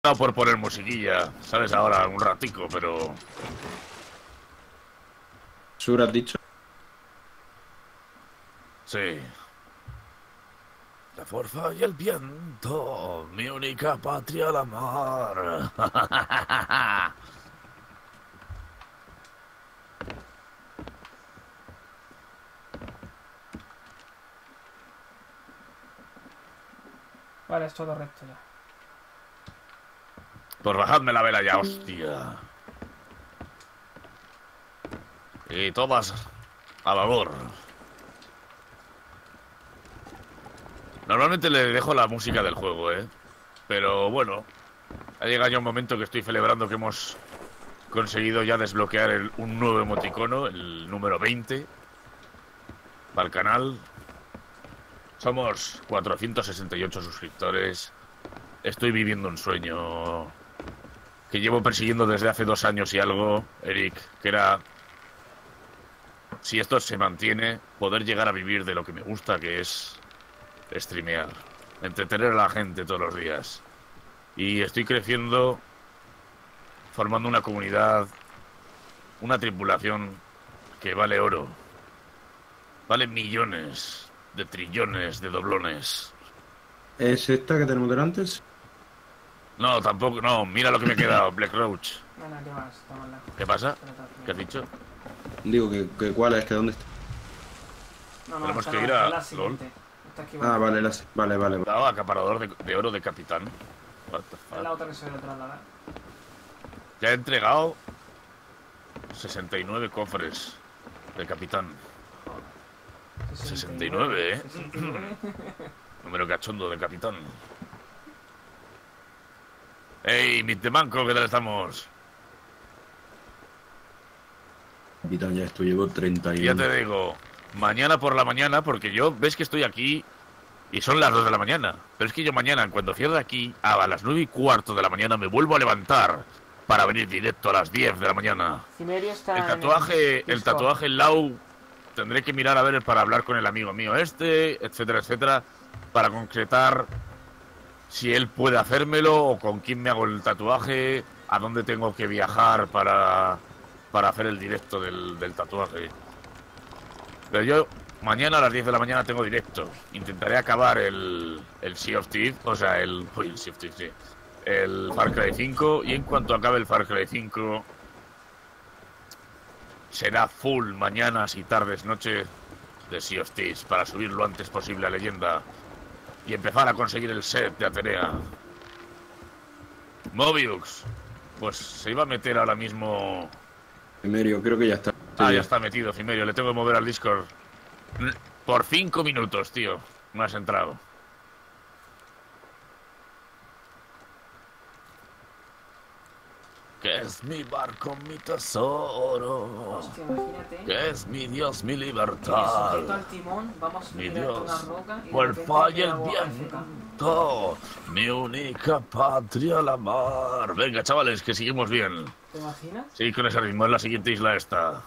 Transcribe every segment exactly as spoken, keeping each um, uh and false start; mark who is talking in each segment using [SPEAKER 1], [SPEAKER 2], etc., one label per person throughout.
[SPEAKER 1] No por poner musiquilla, ¿sabes? Ahora un ratico, pero...
[SPEAKER 2] ¿Sur has dicho?
[SPEAKER 1] Sí. La fuerza y el viento, mi única patria la mar.
[SPEAKER 3] Vale, es todo recto ya.
[SPEAKER 1] Pues bajadme la vela ya, hostia. Y todas a babor. Normalmente le dejo la música del juego, ¿eh? Pero bueno, ha llegado ya un momento que estoy celebrando que hemos conseguido ya desbloquear el, un nuevo emoticono, el número veinte, para el canal. Somos cuatrocientos sesenta y ocho suscriptores. Estoy viviendo un sueño que llevo persiguiendo desde hace dos años y algo, Eric, que era, si esto se mantiene, poder llegar a vivir de lo que me gusta, que es streamear, entretener a la gente todos los días. Y estoy creciendo, formando una comunidad, una tripulación que vale oro. Vale millones de trillones de doblones.
[SPEAKER 2] ¿Es esta que tenemos delante?
[SPEAKER 1] No, tampoco, no, mira lo que me he quedado, Black Roach.
[SPEAKER 3] No, no, ¿qué más? Está mal.
[SPEAKER 1] ¿Qué pasa? ¿Qué has dicho?
[SPEAKER 2] Digo, que, que ¿cuál es? ¿Que dónde está?
[SPEAKER 3] No, no,
[SPEAKER 1] Tenemos
[SPEAKER 3] esta
[SPEAKER 1] que
[SPEAKER 3] no,
[SPEAKER 1] ir a
[SPEAKER 3] la siguiente. Está aquí,
[SPEAKER 2] Ah, vale, la- vale, vale. vale.
[SPEAKER 1] Dado acaparador de, de oro de capitán. What the fuck?
[SPEAKER 3] Es la otra que se ve detrás, la verdad.
[SPEAKER 1] Ya he entregado sesenta y nueve cofres de capitán. sesenta y nueve, ¿eh?
[SPEAKER 3] sesenta y nueve.
[SPEAKER 1] Número cachondo de capitán. ¡Ey, mi temanco! ¿Qué tal estamos?
[SPEAKER 2] Capitán, ya esto llevo treinta y
[SPEAKER 1] Ya
[SPEAKER 2] uno.
[SPEAKER 1] te digo, mañana por la mañana, porque yo, ves que estoy aquí y son las dos de la mañana. Pero es que yo mañana, cuando cierre aquí, a las nueve y cuarto de la mañana, me vuelvo a levantar para venir directo a las diez de la mañana.
[SPEAKER 3] Cimerio está
[SPEAKER 1] El
[SPEAKER 3] en
[SPEAKER 1] tatuaje, el
[SPEAKER 3] Discord.
[SPEAKER 1] tatuaje Lau, tendré que mirar a ver para hablar con el amigo mío este, etcétera, etcétera, para concretar si él puede hacérmelo o con quién me hago el tatuaje, a dónde tengo que viajar para, para hacer el directo del, del tatuaje. Pero yo mañana a las diez de la mañana tengo directo. Intentaré acabar el, el Sea of Thieves, o sea, el, uy, el Sea of Thieves, sí, el Far Cry cinco, y en cuanto acabe el Far Cry cinco será full mañanas y tardes, noche de Sea of Thieves para subir lo antes posible a leyenda y empezar a conseguir el set de Atenea. Mobius, pues se iba a meter ahora mismo.
[SPEAKER 2] Cimerio, creo que ya está.
[SPEAKER 1] Ah, ya está metido, Cimerio. Le tengo que mover al Discord por cinco minutos, tío. No has entrado. Que es mi barco, mi tesoro.
[SPEAKER 3] Hostia, imagínate.
[SPEAKER 1] Que es mi Dios, mi
[SPEAKER 3] Y
[SPEAKER 1] libertad.
[SPEAKER 3] sujeto al timón, vamos a
[SPEAKER 1] Mi
[SPEAKER 3] subir a una
[SPEAKER 1] Dios,
[SPEAKER 3] roca y de
[SPEAKER 1] fuerza
[SPEAKER 3] repente
[SPEAKER 1] y el
[SPEAKER 3] hago A F K.
[SPEAKER 1] viento, mi única patria la mar. Venga, chavales, que seguimos bien.
[SPEAKER 3] ¿Te imaginas?
[SPEAKER 1] Sí, con ese ritmo, es la siguiente isla esta.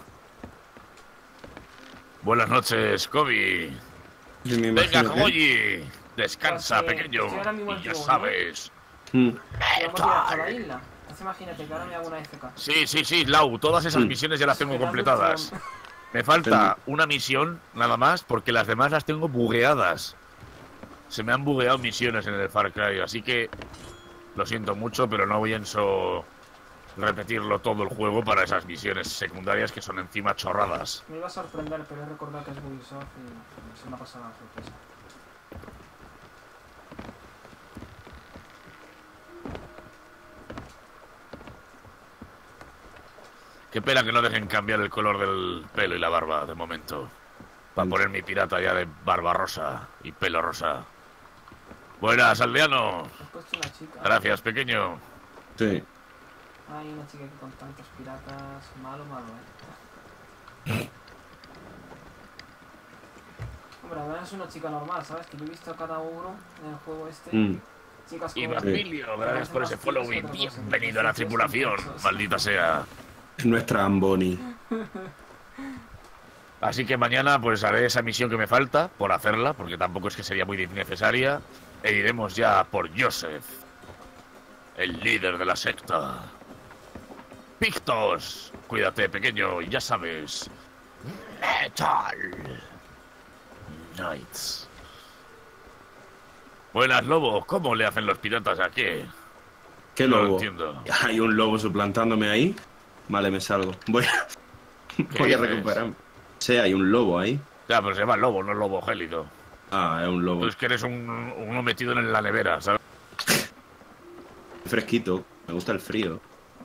[SPEAKER 1] Buenas noches, Kobe.
[SPEAKER 2] Sí, me
[SPEAKER 1] Venga,
[SPEAKER 2] imagino que-
[SPEAKER 1] Kogoyi. Descansa,
[SPEAKER 3] Porque
[SPEAKER 1] pequeño.
[SPEAKER 3] estoy ahora mismo en
[SPEAKER 1] Y ya
[SPEAKER 3] timón,
[SPEAKER 1] sabes.
[SPEAKER 2] Mm.
[SPEAKER 3] Y vamos a ir hasta la isla. Entonces imagínate que ahora me hago una A F K.
[SPEAKER 1] Sí, sí, sí, Lau, todas esas
[SPEAKER 2] Mm.
[SPEAKER 1] misiones ya las tengo
[SPEAKER 3] Esperando el
[SPEAKER 1] completadas.
[SPEAKER 3] timón.
[SPEAKER 1] Me falta una misión nada más porque las demás las tengo bugueadas. Se me han bugueado misiones en el Far Cry, así que lo siento mucho, pero no pienso repetirlo todo el juego para esas misiones secundarias que son encima chorradas.
[SPEAKER 3] Me iba a sorprender, pero he recordado que es Ubisoft y se me ha pasado la sorpresa.
[SPEAKER 1] Qué pena que no dejen cambiar el color del pelo y la barba de momento. Para poner mi pirata ya de barba rosa y pelo rosa. Buenas, aldeano.
[SPEAKER 3] Has puesto una chica.
[SPEAKER 1] Gracias, pequeño.
[SPEAKER 2] Sí.
[SPEAKER 3] Hay una chica que con tantos piratas. Malo, malo, eh. Hombre, además es una chica normal, ¿sabes? Que yo he visto a cada uno en el juego este.
[SPEAKER 2] Mm.
[SPEAKER 3] Chicas
[SPEAKER 1] Y
[SPEAKER 3] con...
[SPEAKER 1] Basilio, gracias por ese follow y bienvenido a la tripulación, maldita sea.
[SPEAKER 2] Es nuestra Amboni.
[SPEAKER 1] Así que mañana pues haré esa misión que me falta por hacerla, porque tampoco es que sería muy necesaria, e iremos ya por Joseph. El líder de la secta. Pictos. Cuídate, pequeño, ya sabes. Metal Knights. Buenas, lobo. ¿Cómo le hacen los piratas aquí?
[SPEAKER 2] ¿Qué
[SPEAKER 1] No lo
[SPEAKER 2] lobo?
[SPEAKER 1] entiendo.
[SPEAKER 2] Hay un lobo suplantándome ahí. Vale, me salgo. Voy a, voy a
[SPEAKER 1] dices?
[SPEAKER 2] recuperarme. Sí, hay un lobo ahí.
[SPEAKER 1] Ya, pero se llama lobo, no lobo gélido.
[SPEAKER 2] Ah, es un lobo.
[SPEAKER 1] Tú es que eres un, uno metido en la nevera, ¿sabes?
[SPEAKER 2] Fresquito. Me gusta el frío.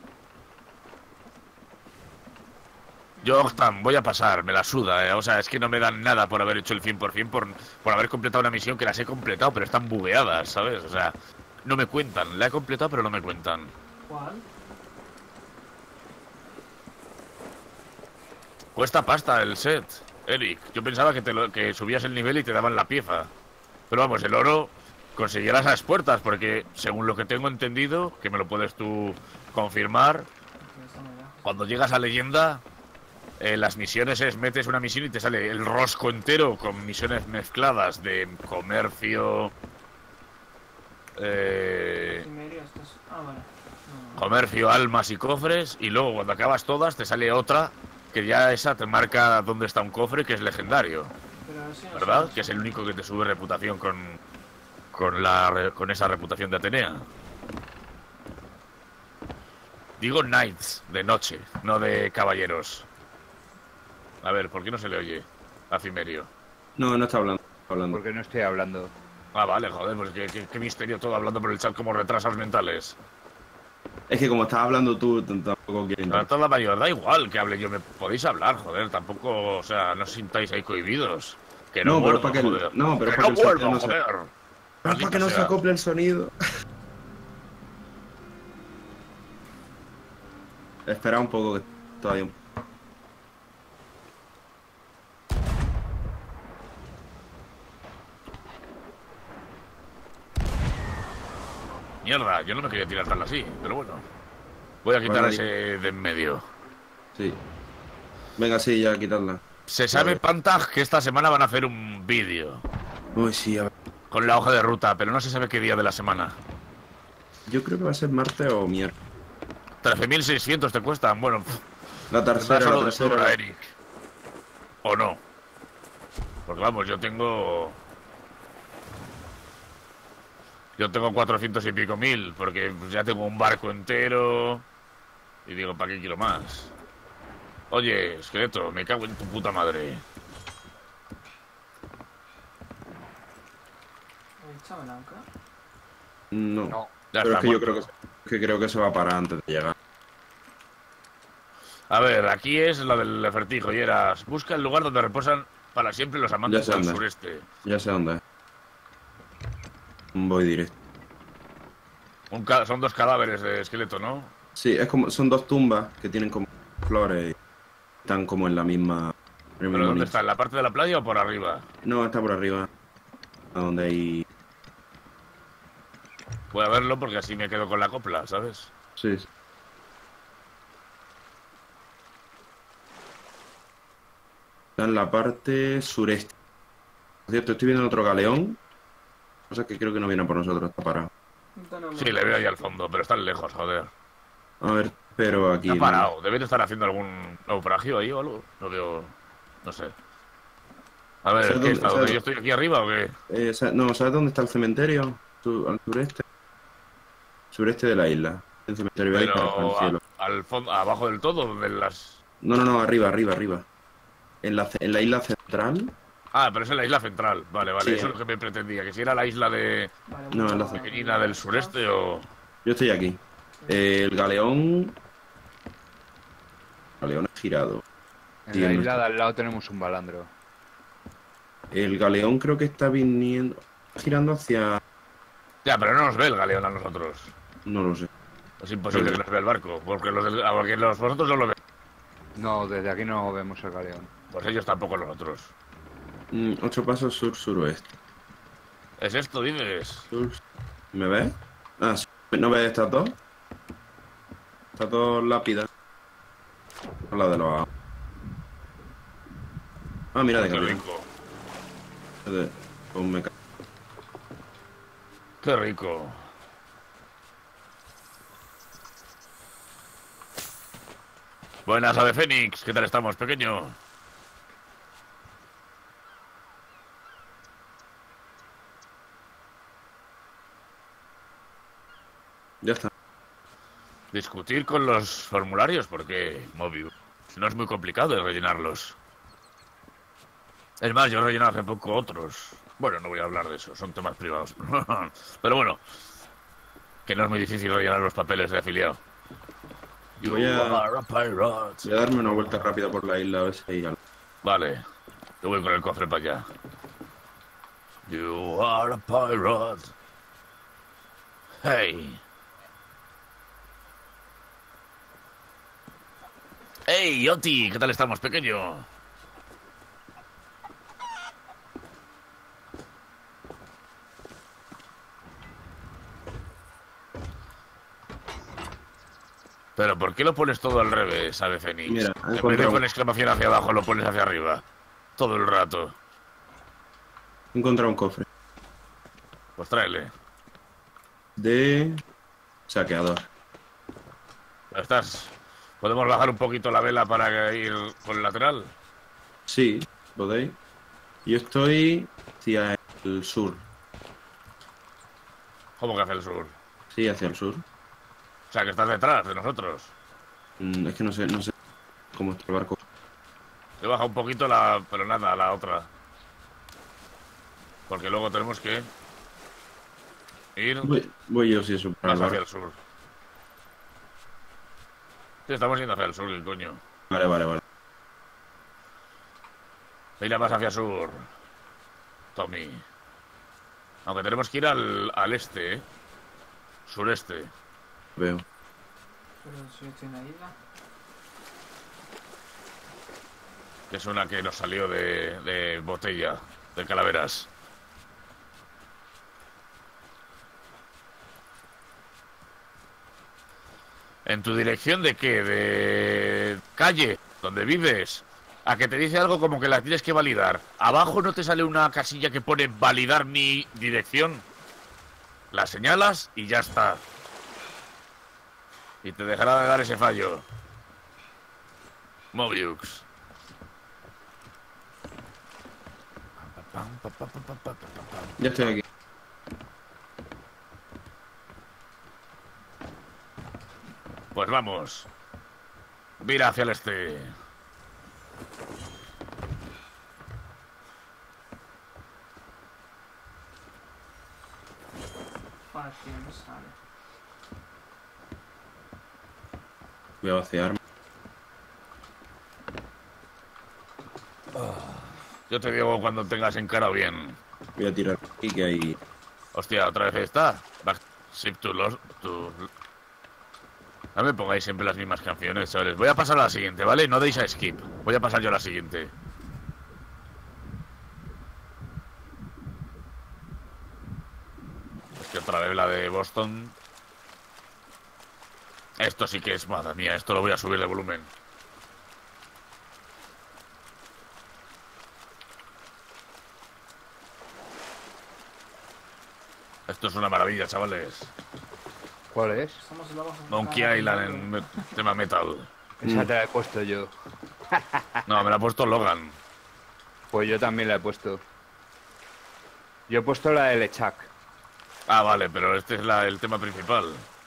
[SPEAKER 1] Yo, Octan, voy a pasar, me la suda, ¿eh? O sea, es que no me dan nada por haber hecho el cien por cien, por, por haber completado una misión que las he completado, pero están bugueadas, ¿sabes? O sea, no me cuentan. La he completado, pero no me cuentan.
[SPEAKER 3] ¿Cuál?
[SPEAKER 1] Cuesta pasta el set, Eric. Yo pensaba que, te lo, que subías el nivel y te daban la pieza. Pero vamos, el oro conseguirás a las puertas, porque según lo que tengo entendido, que me lo puedes tú confirmar,
[SPEAKER 3] Aquí estamos ya.
[SPEAKER 1] cuando llegas a leyenda, eh, las misiones es, metes una misión y te sale el rosco entero con misiones mezcladas de comercio, eh,
[SPEAKER 3] Cimerio, esto es... Ah, vale. No, no.
[SPEAKER 1] comercio, almas y cofres, y luego cuando acabas todas te sale otra que ya esa te marca dónde está un cofre que es legendario,
[SPEAKER 3] Pero ese no
[SPEAKER 1] ¿verdad?
[SPEAKER 3] sé.
[SPEAKER 1] Que es el único que te sube reputación con con la re- con esa reputación de Atenea. Digo knights, de noche, no de caballeros. A ver, ¿por qué no se le oye a Cimerio?
[SPEAKER 2] No, no está hablando. Está hablando.
[SPEAKER 4] Porque no estoy hablando.
[SPEAKER 1] Ah, vale, joder, pues qué, qué- qué misterio todo hablando por el chat como retrasados mentales.
[SPEAKER 2] Es que como estás hablando tú, t- tampoco quieren.
[SPEAKER 1] Para toda mayor, da igual que hable yo, me podéis hablar, joder, tampoco, o sea, no os sintáis ahí cohibidos. Que no,
[SPEAKER 2] No, pero
[SPEAKER 1] muerdo,
[SPEAKER 2] para que-
[SPEAKER 1] joder.
[SPEAKER 2] no, pero
[SPEAKER 1] que
[SPEAKER 2] para
[SPEAKER 1] no
[SPEAKER 2] que el sonido
[SPEAKER 1] muerdo,
[SPEAKER 2] no se-
[SPEAKER 1] joder.
[SPEAKER 2] Pero
[SPEAKER 1] Maldita
[SPEAKER 2] para que no se
[SPEAKER 1] sea.
[SPEAKER 2] acople el sonido. Espera un poco que todavía. un-
[SPEAKER 1] Mierda, yo no me quería tirar tan así, pero bueno. Voy a quitar
[SPEAKER 2] Bueno,
[SPEAKER 1] ese de en medio.
[SPEAKER 2] Sí. Venga, sí, ya quitarla.
[SPEAKER 1] Se sabe,
[SPEAKER 2] Vale.
[SPEAKER 1] Pantag, que esta semana van a hacer un vídeo
[SPEAKER 2] Uy, sí, a ver.
[SPEAKER 1] con la hoja de ruta, pero no se sabe qué día de la semana.
[SPEAKER 2] Yo creo que va a ser martes o miércoles.
[SPEAKER 1] trece mil seiscientos te cuestan, bueno, pff,
[SPEAKER 2] La
[SPEAKER 1] está
[SPEAKER 2] tercera,
[SPEAKER 1] solo
[SPEAKER 2] la
[SPEAKER 1] de sobra,
[SPEAKER 2] tercera.
[SPEAKER 1] Eric. ¿O no? Porque vamos, yo tengo... Yo tengo cuatrocientos y pico mil, porque pues, ya tengo un barco entero. Y digo, ¿para qué quiero más? Oye, esqueleto, me cago en tu puta madre.
[SPEAKER 3] ¿Echame el ancla?
[SPEAKER 2] No.
[SPEAKER 4] No.
[SPEAKER 1] Ya
[SPEAKER 2] Pero
[SPEAKER 1] está
[SPEAKER 2] es que yo
[SPEAKER 1] muerto.
[SPEAKER 2] creo que, que creo que se va a parar antes de llegar.
[SPEAKER 1] A ver, aquí es la del Nefertijo y eras... Busca el lugar donde reposan para siempre los amantes
[SPEAKER 2] Ya sé
[SPEAKER 1] del
[SPEAKER 2] dónde.
[SPEAKER 1] sureste.
[SPEAKER 2] Ya sé dónde es. Voy directo.
[SPEAKER 1] Un ca- Son dos cadáveres de esqueleto, ¿no?
[SPEAKER 2] Sí, es como, son dos tumbas que tienen como flores y están como en la misma. en el
[SPEAKER 1] ¿Pero
[SPEAKER 2] mismo
[SPEAKER 1] dónde
[SPEAKER 2] nicho.
[SPEAKER 1] está? ¿En la parte de la playa o por arriba?
[SPEAKER 2] No, está por arriba. A donde hay.
[SPEAKER 1] Voy a verlo porque así me quedo con la copla, ¿sabes?
[SPEAKER 2] Sí. sí. Está en la parte sureste. Por cierto, estoy viendo otro galeón. Cosa que creo que no viene por nosotros, está parado.
[SPEAKER 3] Tenemos-
[SPEAKER 1] Sí, le veo ahí al fondo, pero están lejos, joder.
[SPEAKER 2] A ver, pero aquí.
[SPEAKER 1] Está parado. Debe de estar haciendo algún naufragio ahí o algo. No veo... No sé. A ver,
[SPEAKER 2] ¿Sabes
[SPEAKER 1] ¿qué
[SPEAKER 2] dónde-
[SPEAKER 1] está?
[SPEAKER 2] sabes-
[SPEAKER 1] ¿Dónde yo estoy aquí arriba o qué?
[SPEAKER 2] Eh, sa- no, ¿sabes dónde está el cementerio? Su- al sureste. Sureste de la isla. El cementerio ahí para el
[SPEAKER 1] Pero
[SPEAKER 2] cielo.
[SPEAKER 1] a- al fondo, abajo del todo, donde las...
[SPEAKER 2] No, no, no, arriba, arriba, arriba. En la, ce- en la isla central.
[SPEAKER 1] Ah, pero es en la isla central. Vale, vale,
[SPEAKER 2] Sí.
[SPEAKER 1] eso es lo que me pretendía. Que si era la isla de
[SPEAKER 3] Vale,
[SPEAKER 2] No,
[SPEAKER 3] mucho
[SPEAKER 2] la
[SPEAKER 3] más.
[SPEAKER 1] pequeñina del sureste o...
[SPEAKER 2] Yo estoy aquí. Eh, el galeón. Galeón es girado.
[SPEAKER 4] En
[SPEAKER 2] Sí,
[SPEAKER 4] la
[SPEAKER 2] en
[SPEAKER 4] isla
[SPEAKER 2] nuestro-
[SPEAKER 4] de al lado tenemos un balandro.
[SPEAKER 2] El galeón creo que está viniendo. Girando hacia.
[SPEAKER 1] Ya, pero no nos ve el galeón a nosotros.
[SPEAKER 2] No lo sé.
[SPEAKER 1] Es imposible que nos vea el barco, porque los, del- ah, porque los vosotros no lo ven.
[SPEAKER 4] No, desde aquí no vemos el galeón.
[SPEAKER 1] Pues ellos tampoco nosotros.
[SPEAKER 2] Mm, ocho pasos sur-suroeste.
[SPEAKER 1] ¿Es esto, dices?
[SPEAKER 2] Sur- ¿Me ves? Ah, sí. ¿No ves estas dos? Estas dos lápidas. La de los. Ah, mira, de
[SPEAKER 1] Qué
[SPEAKER 2] galeón.
[SPEAKER 1] rico.
[SPEAKER 2] De- pues me ca-
[SPEAKER 1] Qué rico. Buenas, ave Fénix. ¿Qué tal estamos, pequeño?
[SPEAKER 2] Ya está.
[SPEAKER 1] Discutir con los formularios, porque Mobius no es muy complicado de rellenarlos. Es más, yo rellené hace poco otros. Bueno, no voy a hablar de eso, son temas privados. Pero bueno, que no es muy difícil rellenar los papeles de afiliado.
[SPEAKER 2] Voy a,
[SPEAKER 1] You are a pirate.
[SPEAKER 2] voy a darme una vuelta rápida por la isla a ver si hay algo.
[SPEAKER 1] Vale, yo voy con el cofre para allá. You are a pirate. Hey. Hey, Oti, ¿qué tal estamos, pequeño? Pero ¿por qué lo pones todo al revés, ave Fénix?
[SPEAKER 2] Mira, he
[SPEAKER 1] En vez de
[SPEAKER 2] encontrado-
[SPEAKER 1] con exclamación hacia abajo, lo pones hacia arriba. Todo el rato.
[SPEAKER 2] He encontrado un cofre
[SPEAKER 1] Pues tráele.
[SPEAKER 2] de saqueador.
[SPEAKER 1] ¿Estás? ¿Podemos bajar un poquito la vela para ir por el lateral?
[SPEAKER 2] Sí, podéis. Yo estoy hacia el sur.
[SPEAKER 1] ¿Cómo que hacia el sur?
[SPEAKER 2] Sí, hacia el sur.
[SPEAKER 1] O sea, que estás detrás de nosotros.
[SPEAKER 2] Mm, Es que no sé, no sé cómo está el barco.
[SPEAKER 1] Le baja un poquito la... pero nada, la otra. Porque luego tenemos que ir
[SPEAKER 2] Voy, voy yo si eso para el
[SPEAKER 1] más hacia
[SPEAKER 2] barco.
[SPEAKER 1] el sur. Sí, estamos yendo hacia el sur, ¿qué coño?
[SPEAKER 2] Vale, vale, vale.
[SPEAKER 1] Mira más hacia sur, Tommy. Aunque tenemos que ir al, al este, ¿eh? Sureste.
[SPEAKER 2] Veo.
[SPEAKER 3] Pero si yo estoy en la isla.
[SPEAKER 1] Que es una que nos salió de, de botella, de calaveras. ¿En tu dirección de qué? ¿De calle? ¿Donde vives? A que te dice algo como que la tienes que validar. Abajo no te sale una casilla que pone validar mi dirección. La señalas y ya está. Y te dejará de dar ese fallo. Mobius.
[SPEAKER 2] Ya estoy aquí.
[SPEAKER 1] Pues vamos. Mira hacia el este.
[SPEAKER 3] Joder, tío, no sale.
[SPEAKER 2] Voy a vaciarme.
[SPEAKER 1] Yo te digo cuando tengas encarado bien.
[SPEAKER 2] Voy a tirar aquí que hay.
[SPEAKER 1] Hostia, otra vez está. Back ship to los... To... No me pongáis siempre las mismas canciones, chavales. Voy a pasar a la siguiente, ¿vale? No deis a skip. Voy a pasar yo a la siguiente. Es que otra vez la de Boston. Esto sí que es... Madre mía, esto lo voy a subir de volumen. Esto es una maravilla, chavales.
[SPEAKER 4] ¿Cuál es?
[SPEAKER 3] Somos lobos.
[SPEAKER 1] Monkey
[SPEAKER 3] Ah,
[SPEAKER 1] Island
[SPEAKER 3] no,
[SPEAKER 1] en me- tema metal.
[SPEAKER 4] Esa
[SPEAKER 2] Mm.
[SPEAKER 4] te la he puesto yo.
[SPEAKER 1] No, me la ha puesto Logan.
[SPEAKER 4] Pues yo también la he puesto. Yo he puesto la de Lechak.
[SPEAKER 1] Ah, vale, pero este es la, el tema principal.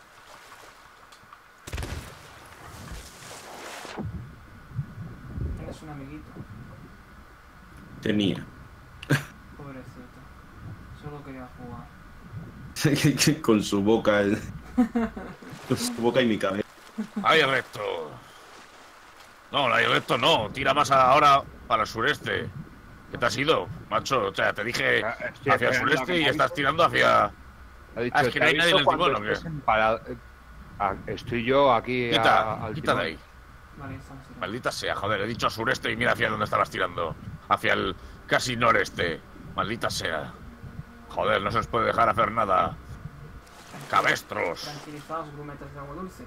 [SPEAKER 3] Tienes un amiguito.
[SPEAKER 2] Tenía.
[SPEAKER 3] Pobrecito. Solo quería jugar.
[SPEAKER 2] Con su boca. eh. Con su boca y mi cabeza.
[SPEAKER 1] ¡Ay, recto! No, la recto no. Tira más ahora para el sureste. ¿Qué te has ido, macho? O sea, te dije
[SPEAKER 4] Ah, estoy
[SPEAKER 1] hacia el
[SPEAKER 4] esperando a
[SPEAKER 1] sureste
[SPEAKER 4] que
[SPEAKER 1] y
[SPEAKER 4] me
[SPEAKER 1] estás
[SPEAKER 4] avise.
[SPEAKER 1] tirando hacia...
[SPEAKER 4] Ha dicho,
[SPEAKER 1] Ah, es que no hay
[SPEAKER 4] "Te
[SPEAKER 1] nadie en el
[SPEAKER 4] aviso cuando
[SPEAKER 1] timón, ¿o qué?
[SPEAKER 4] estés en parada". Ah, estoy yo aquí a-
[SPEAKER 1] Quita,
[SPEAKER 4] al
[SPEAKER 1] quita de
[SPEAKER 4] timón.
[SPEAKER 1] ahí.
[SPEAKER 3] Vale, estamos tirando.
[SPEAKER 1] Maldita sea, joder. He dicho sureste y mira hacia dónde estabas tirando. Hacia el casi noreste. Maldita sea. Joder, no se os puede dejar hacer nada. Cabestros.
[SPEAKER 3] Tranquilizados, grumetas de agua dulce.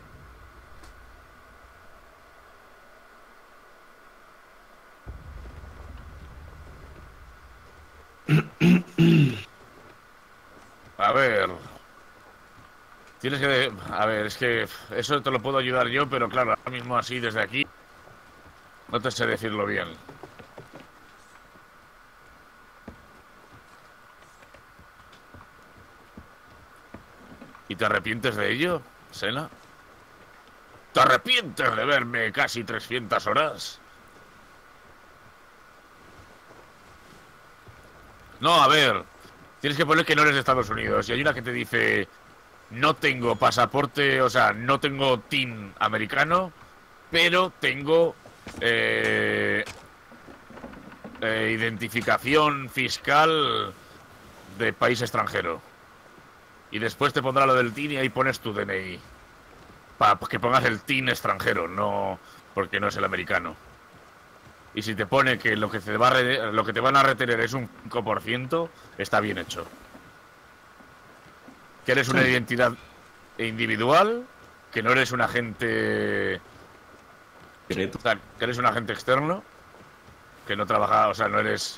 [SPEAKER 1] A ver. Tienes que... A ver, es que eso te lo puedo ayudar yo, pero claro, ahora mismo así desde aquí No te sé decirlo bien. ¿Y te arrepientes de ello, Sena? ¿Te arrepientes de verme casi trescientas horas? No, a ver. Tienes que poner que no eres de Estados Unidos. Y hay una que te dice... No tengo pasaporte, o sea, no tengo T I N americano, pero tengo... Eh, eh, identificación fiscal de país extranjero. Y después te pondrá lo del T I N y ahí pones tu D N I. Para que pongas el T I N extranjero, no porque no es el americano. Y si te pone que lo que te, va a re, lo que te van a retener es un cinco por ciento, está bien hecho. Que eres una identidad individual, que no eres un agente...
[SPEAKER 2] Directo.
[SPEAKER 1] O sea, que eres un agente externo, que no trabaja, o sea, no eres...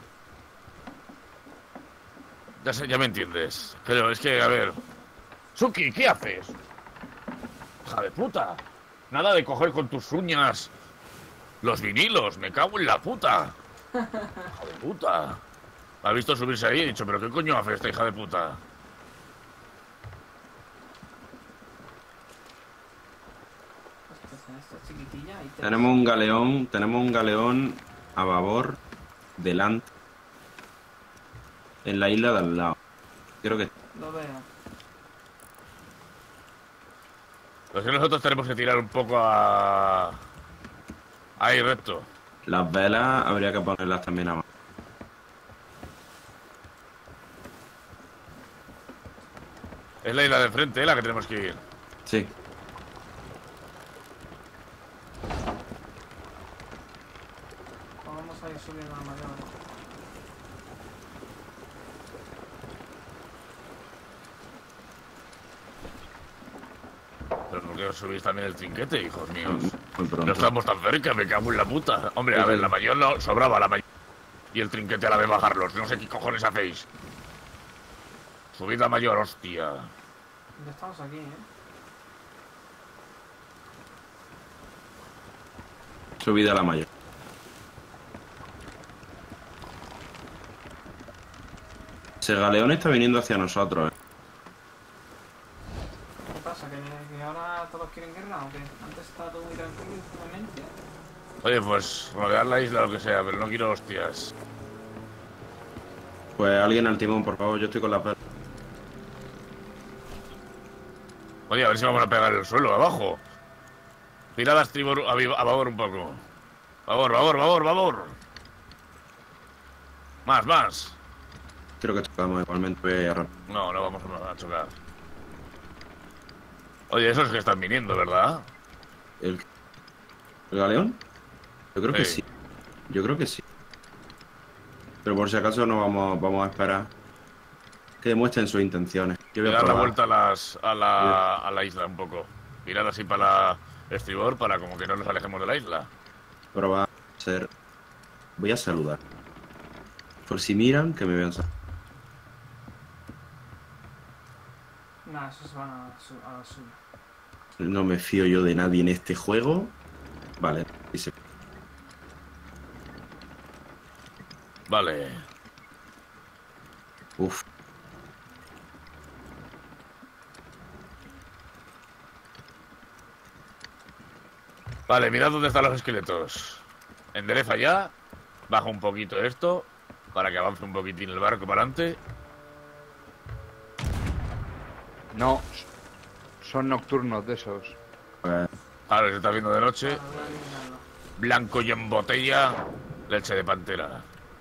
[SPEAKER 1] Ya, sé, ya me entiendes. Pero es que, a ver... Suki, ¿qué haces? Hija de puta. Nada de coger con tus uñas los vinilos. Me cago en la puta. Hija de puta. Me ha visto subirse ahí y he dicho, ¿pero qué coño hace esta hija de puta?
[SPEAKER 3] Esta chiquitilla, ahí te-
[SPEAKER 2] Tenemos un galeón, tenemos un galeón a babor delante en la isla de al lado. Creo que
[SPEAKER 3] Lo veo.
[SPEAKER 1] Pues que nosotros tenemos que tirar un poco a... Ahí, recto.
[SPEAKER 2] las velas habría que ponerlas también a mano.
[SPEAKER 1] Es la isla de enfrente, ¿eh? La que tenemos que ir.
[SPEAKER 2] Sí.
[SPEAKER 3] Pues vamos a ir subiendo a la mayor.
[SPEAKER 1] Pero ¿por qué os subís también el trinquete, hijos míos?
[SPEAKER 2] Muy pronto.
[SPEAKER 1] No estamos tan cerca, me cago en la puta. Hombre, a ver, la mayor no sobraba la mayor. Y el trinquete a la vez bajarlos. No sé qué cojones hacéis. Subid la mayor, hostia.
[SPEAKER 3] Ya estamos aquí, ¿eh?
[SPEAKER 2] Subida a la mayor. Ese galeón está viniendo hacia nosotros. ¿eh?
[SPEAKER 3] ¿Qué pasa? ¿Que, que ahora todos quieren guerra o qué? Antes estaba todo muy tranquilo últimamente.
[SPEAKER 1] Oye, pues rodear la isla, lo que sea, pero no quiero hostias.
[SPEAKER 2] Pues alguien al timón, por favor. Yo estoy con la perra.
[SPEAKER 1] Oye, a ver si vamos a pegar el suelo abajo. Tirad a estribor, a, vi- a babor un poco. Babor, babor, babor, babor. Más, más.
[SPEAKER 2] Creo que chocamos igualmente. Voy a...
[SPEAKER 1] No, no vamos a chocar. Oye, esos que están viniendo, ¿verdad?
[SPEAKER 2] ¿El, ¿El galeón? Yo creo que
[SPEAKER 1] Sí.
[SPEAKER 2] sí. Yo creo que sí. Pero por si acaso no vamos, vamos a esperar que demuestren sus intenciones. Yo voy a
[SPEAKER 1] Dar la
[SPEAKER 2] probar.
[SPEAKER 1] vuelta a, las, a, la, a la isla un poco. Mirad así para la estribor, para como que no nos alejemos de la isla.
[SPEAKER 2] Probar a ser... Voy a saludar. Por si miran, que me vean saludar.
[SPEAKER 3] Nada, esos van a, la su- a la suya.
[SPEAKER 2] No me fío yo de nadie en este juego. Vale. Y se...
[SPEAKER 1] Vale.
[SPEAKER 2] Uf.
[SPEAKER 1] Vale, mirad dónde están los esqueletos. Endereza ya. Baja un poquito esto. Para que avance un poquitín el barco para adelante.
[SPEAKER 4] No, son nocturnos de esos.
[SPEAKER 2] Pues,
[SPEAKER 1] Ahora se está viendo de noche.
[SPEAKER 3] Vale, voy a eliminarlo.
[SPEAKER 1] Blanco y en botella. Leche de pantera.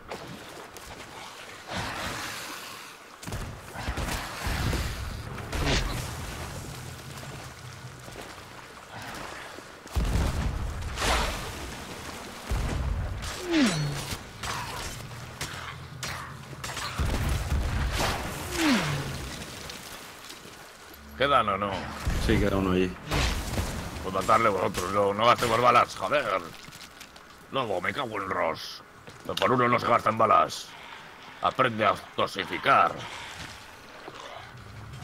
[SPEAKER 1] ¿Quedan o no?
[SPEAKER 2] sí, queda uno allí.
[SPEAKER 1] Pues matarle vosotros, no, no gastemos balas, joder. Luego, me cago en Ross. Por uno no se gastan balas. Aprende a dosificar.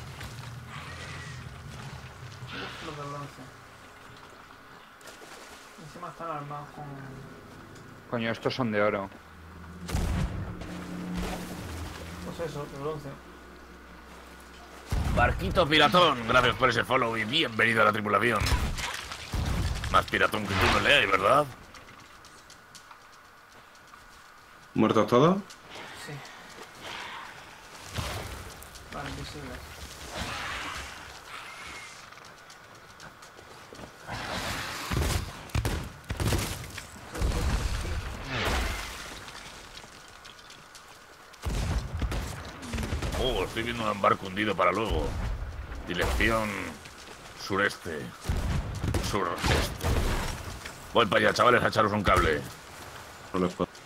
[SPEAKER 3] Uf, lo del once. Encima están armados con...
[SPEAKER 4] Coño, estos son de oro.
[SPEAKER 3] Pues eso, de bronce.
[SPEAKER 1] Barquito piratón, gracias por ese follow y bienvenido a la tripulación. Más piratón que tú no le hay, ¿verdad?
[SPEAKER 2] ¿Muertos todos?
[SPEAKER 3] Sí. Vale, invisible.
[SPEAKER 1] Oh, estoy viendo un barco hundido para luego. Dirección sureste. Sureste. Voy para allá, chavales, a echaros un cable.
[SPEAKER 2] No los puedo.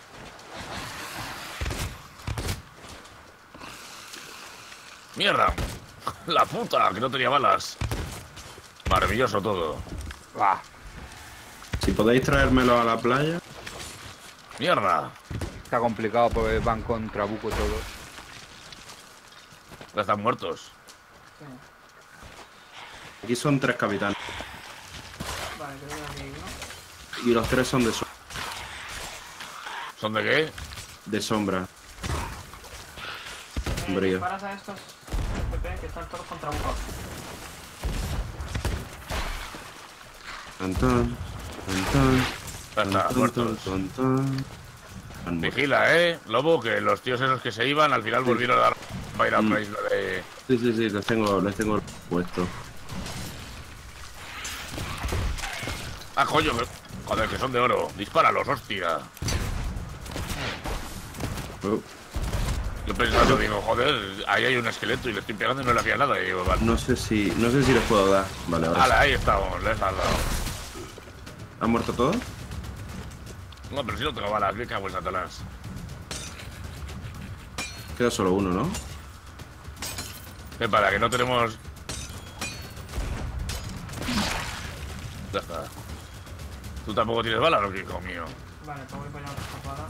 [SPEAKER 1] ¡Mierda! ¡La puta! Que no tenía balas. Maravilloso todo.
[SPEAKER 4] ¡Bah!
[SPEAKER 2] Si podéis traérmelo a la playa.
[SPEAKER 1] ¡Mierda!
[SPEAKER 4] Está complicado porque van con trabuco todos.
[SPEAKER 1] Ya están muertos.
[SPEAKER 3] Sí.
[SPEAKER 2] Aquí son tres capitanes.
[SPEAKER 3] Vale, creo que aquí hay uno.
[SPEAKER 2] Y los tres son de, so-
[SPEAKER 1] ¿Son de qué?
[SPEAKER 2] de sombra.
[SPEAKER 3] Eh,
[SPEAKER 2] Brillo.
[SPEAKER 3] disparas a estos P P que están todos contra bucos.
[SPEAKER 2] Tan, tan, tan, tan,
[SPEAKER 1] Ya está,
[SPEAKER 2] tan,
[SPEAKER 1] muertos.
[SPEAKER 2] tan, tan. Han muerto.
[SPEAKER 1] Vigila, ¿eh? Lobo, que los tíos esos que se iban al final volvieron a dar para ir a
[SPEAKER 2] Mm.
[SPEAKER 1] una isla de...
[SPEAKER 2] Sí, sí, sí, les tengo, les tengo puesto.
[SPEAKER 1] Ah, coño, que... joder, que son de oro. Dispáralos, hostia.
[SPEAKER 2] Oh,
[SPEAKER 1] Yo pensando, digo, joder, ahí hay un esqueleto y le estoy pegando y no le hacía nada. Y digo, vale.
[SPEAKER 2] no sé si, no sé si les puedo dar. Vale, ahora
[SPEAKER 1] Ala,
[SPEAKER 2] sí.
[SPEAKER 1] ahí estamos, les has dado.
[SPEAKER 2] ¿Han muerto todos?
[SPEAKER 1] No, pero si no tengo balas, me cago en Satanás.
[SPEAKER 2] Queda solo uno, ¿no?
[SPEAKER 1] ¿Qué para? Que no tenemos... Ya está. ¿Tú tampoco tienes balas o qué, hijo mío?
[SPEAKER 3] Vale, te voy para allá otra escapada.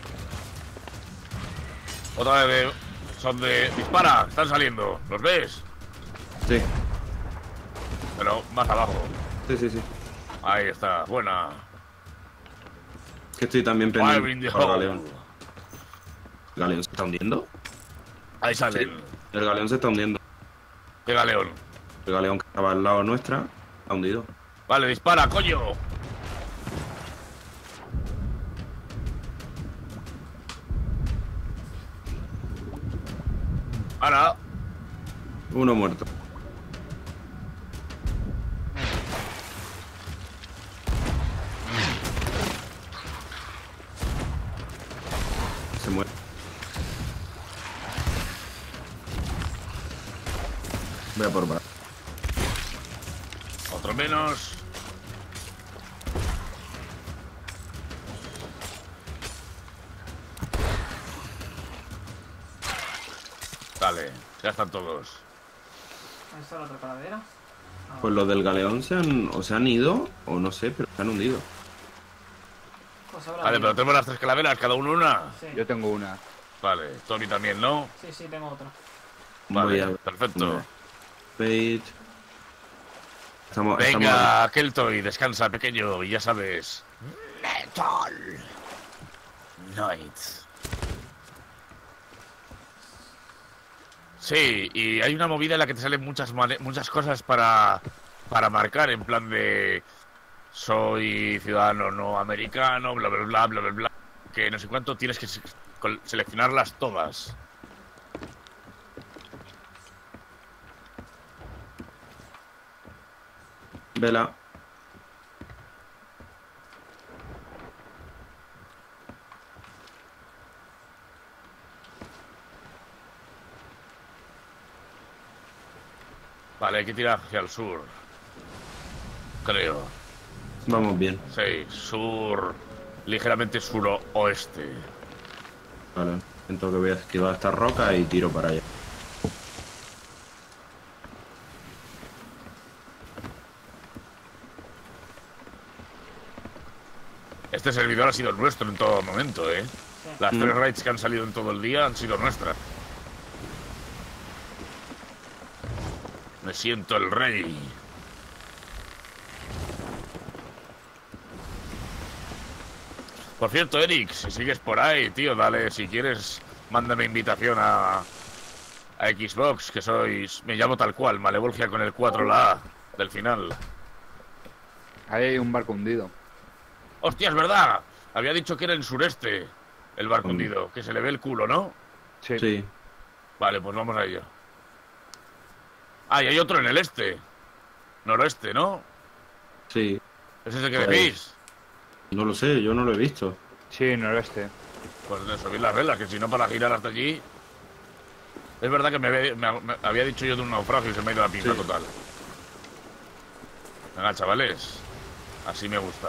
[SPEAKER 1] Otra vez de... Son de... Dispara, están saliendo. ¿Los ves?
[SPEAKER 2] Sí,
[SPEAKER 1] Pero más abajo.
[SPEAKER 2] sí, sí, sí.
[SPEAKER 1] Ahí está, buena.
[SPEAKER 2] Que estoy también
[SPEAKER 1] Fire in
[SPEAKER 2] pendiente
[SPEAKER 1] the
[SPEAKER 2] por el
[SPEAKER 1] hole.
[SPEAKER 2] galeón. ¿El galeón se está hundiendo?
[SPEAKER 1] Ahí salen.
[SPEAKER 2] El galeón se está hundiendo.
[SPEAKER 1] ¿Qué galeón?
[SPEAKER 2] El galeón que estaba al lado nuestra está hundido.
[SPEAKER 1] Vale, dispara, coño. Ahora.
[SPEAKER 2] Uno muerto. Se muere. Voy a por bar.
[SPEAKER 1] Otro menos. Vale, ya están todos.
[SPEAKER 3] Ahí está la otra calavera. Ah,
[SPEAKER 2] Pues los del galeón se han, o se han ido, o no sé, pero se han hundido.
[SPEAKER 3] pues ahora
[SPEAKER 1] Vale,
[SPEAKER 3] bien.
[SPEAKER 1] pero tenemos las tres calaveras, cada uno una.
[SPEAKER 3] Sí,
[SPEAKER 4] Yo tengo una.
[SPEAKER 1] Vale, Tony también, ¿no?
[SPEAKER 3] sí, sí, tengo otra.
[SPEAKER 1] Vale,
[SPEAKER 2] Voy a-
[SPEAKER 1] perfecto.
[SPEAKER 2] Page. Estamos, estamos-
[SPEAKER 1] Venga, Keltoy, descansa, pequeño, y ya sabes. Metal Knights. Sí, y hay una movida en la que te salen muchas mane- muchas cosas para, para marcar, en plan de soy ciudadano no americano, bla bla bla bla bla bla, que no sé cuánto, tienes que se- col- seleccionarlas todas.
[SPEAKER 2] Vela.
[SPEAKER 1] Vale, hay que tirar hacia el sur. Creo.
[SPEAKER 2] Vamos bien.
[SPEAKER 1] Sí, sur. Ligeramente suroeste.
[SPEAKER 2] Vale. Siento que voy a esquivar esta roca y tiro para allá.
[SPEAKER 1] Este servidor ha sido nuestro en todo momento, ¿eh?
[SPEAKER 3] Sí.
[SPEAKER 1] Las
[SPEAKER 2] Mm.
[SPEAKER 1] tres raids que han salido en todo el día han sido nuestras. Me siento el rey. Por cierto, Eric, si sigues por ahí, tío, dale, si quieres, mándame invitación a, a Xbox, que sois... Me llamo tal cual, Malevolgia con el cuatro la A del final.
[SPEAKER 4] Ahí hay un barco hundido.
[SPEAKER 1] ¡Hostia, es verdad! Había dicho que era en sureste el barco
[SPEAKER 2] Mm.
[SPEAKER 1] hundido, que se le ve el culo, ¿no?
[SPEAKER 4] Sí.
[SPEAKER 2] Sí.
[SPEAKER 1] Vale, pues vamos a ello. Ah, y hay otro en el este. Noroeste, ¿no?
[SPEAKER 2] Sí.
[SPEAKER 1] ¿Es ese que
[SPEAKER 2] Pues-
[SPEAKER 1] decís?
[SPEAKER 2] No lo sé, yo no lo he visto.
[SPEAKER 4] Sí, noroeste.
[SPEAKER 1] Pues de subir las velas, que si no para girar hasta allí... Es verdad que me, había- me- me había dicho yo de un naufragio y se me ha ido la pinza
[SPEAKER 2] Sí.
[SPEAKER 1] total. Venga, chavales. Así me gusta.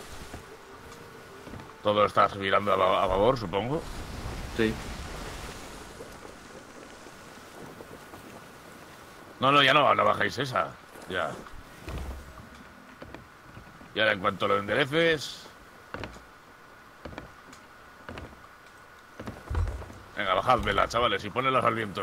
[SPEAKER 1] Todo está girando a, ba- a favor, supongo.
[SPEAKER 2] Sí.
[SPEAKER 1] No, no, ya no, no bajáis esa. Ya. Y ahora en cuanto lo endereces... Venga, bajadmela, chavales, y ponedlas al viento.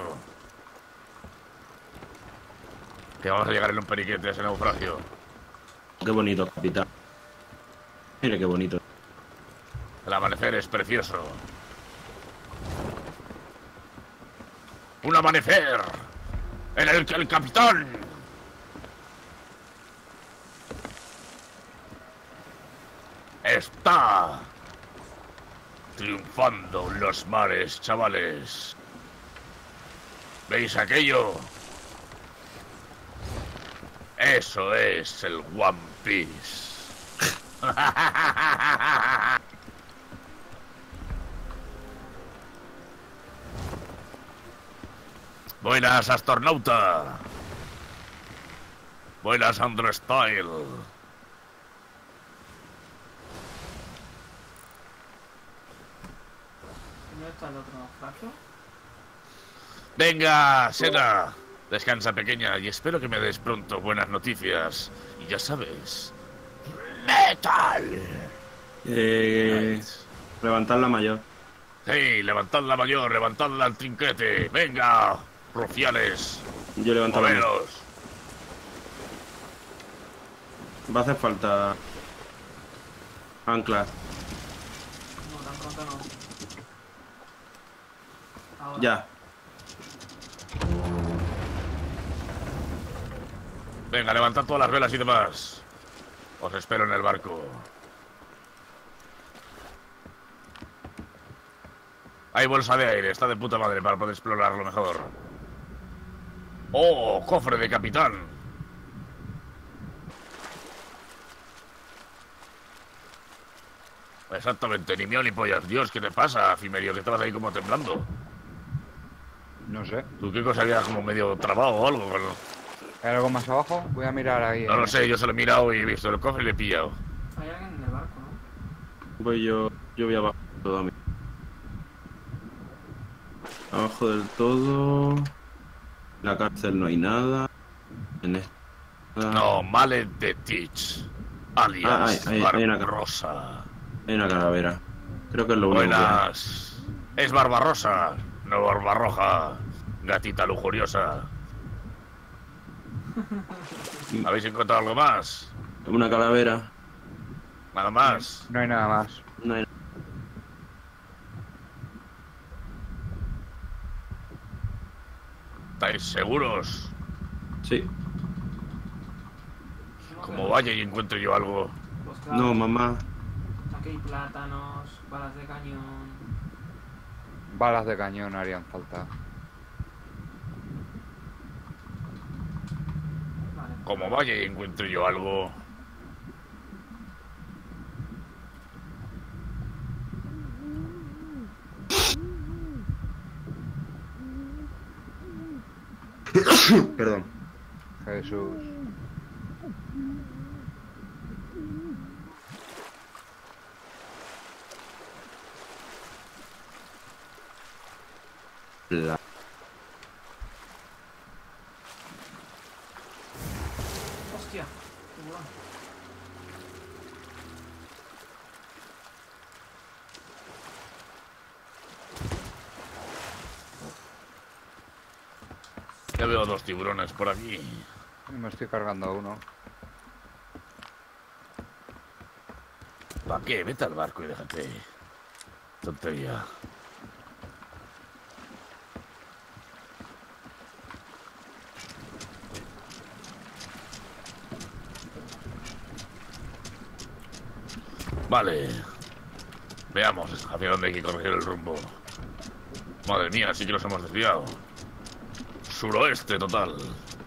[SPEAKER 1] Que vamos a llegar en un periquete a ese naufragio.
[SPEAKER 2] Qué bonito, capitán. Mire qué bonito.
[SPEAKER 1] El amanecer es precioso. ¡Un amanecer! ¡En el que el capitán! Está triunfando en los mares, chavales. ¿Veis aquello? Eso es el One Piece. Buenas, astronauta. Buenas, Andrew Style.
[SPEAKER 3] ¿Dónde está el otro naufragio?
[SPEAKER 1] Venga, Sena. Descansa, pequeña, y espero que me des pronto buenas noticias. Y ya sabes... ¡Metal!
[SPEAKER 2] Eh, levantar la mayor.
[SPEAKER 1] Sí, levantad la mayor, levantadla al trinquete. Venga, rufianes.
[SPEAKER 2] Yo levanto la mayor.
[SPEAKER 1] Moveros.
[SPEAKER 2] Va a hacer falta anclas.
[SPEAKER 3] No, tan pronto no. Ahora.
[SPEAKER 2] Ya.
[SPEAKER 1] Venga, levantad todas las velas y demás. Os espero en el barco. Hay bolsa de aire, está de puta madre para poder explorarlo mejor. ¡Oh, cofre de capitán! Exactamente, ni mío ni pollas. Dios, ¿qué te pasa, Fimerio? Que estabas ahí como temblando.
[SPEAKER 4] No sé.
[SPEAKER 1] ¿Tú qué cosa habías como medio trabado o algo? Con-
[SPEAKER 4] ¿Hay algo más abajo? Voy a mirar ahí.
[SPEAKER 1] No
[SPEAKER 4] eh.
[SPEAKER 1] lo sé, yo se lo he mirado y he visto el cofre y le he pillado.
[SPEAKER 3] Hay alguien en el barco, ¿no?
[SPEAKER 2] Voy yo. Yo voy abajo todo a mí. Abajo del todo. En la cárcel no hay nada. En esta.
[SPEAKER 1] No, Male de Teach. Alias
[SPEAKER 2] Ah, hay- hay- hay una-
[SPEAKER 1] Barbarosa.
[SPEAKER 2] Hay una calavera. Creo que es lo único que hay.
[SPEAKER 1] Buenas. Es Barbarrosa, no Barbarroja. Gatita lujuriosa. ¿Habéis encontrado algo más?
[SPEAKER 2] Una calavera.
[SPEAKER 1] Nada más.
[SPEAKER 4] No hay nada más.
[SPEAKER 2] No hay-
[SPEAKER 1] ¿Estáis seguros?
[SPEAKER 2] Sí.
[SPEAKER 1] Como vaya y encuentre yo algo.
[SPEAKER 3] Pues claro,
[SPEAKER 2] No, mamá.
[SPEAKER 3] aquí hay plátanos, balas de cañón.
[SPEAKER 4] Balas de cañón harían falta.
[SPEAKER 3] Vale.
[SPEAKER 1] Como vaya y encuentre yo algo.
[SPEAKER 2] Perdón.
[SPEAKER 4] Jesús.
[SPEAKER 2] La-
[SPEAKER 3] Hostia, tiburón.
[SPEAKER 1] Ya veo dos tiburones por aquí.
[SPEAKER 4] Me estoy cargando uno.
[SPEAKER 1] ¿Para qué? Vete al barco y déjate. Tontería. Vale. Veamos hacia dónde hay que corregir el rumbo. Madre mía, sí que nos hemos desviado. Suroeste total.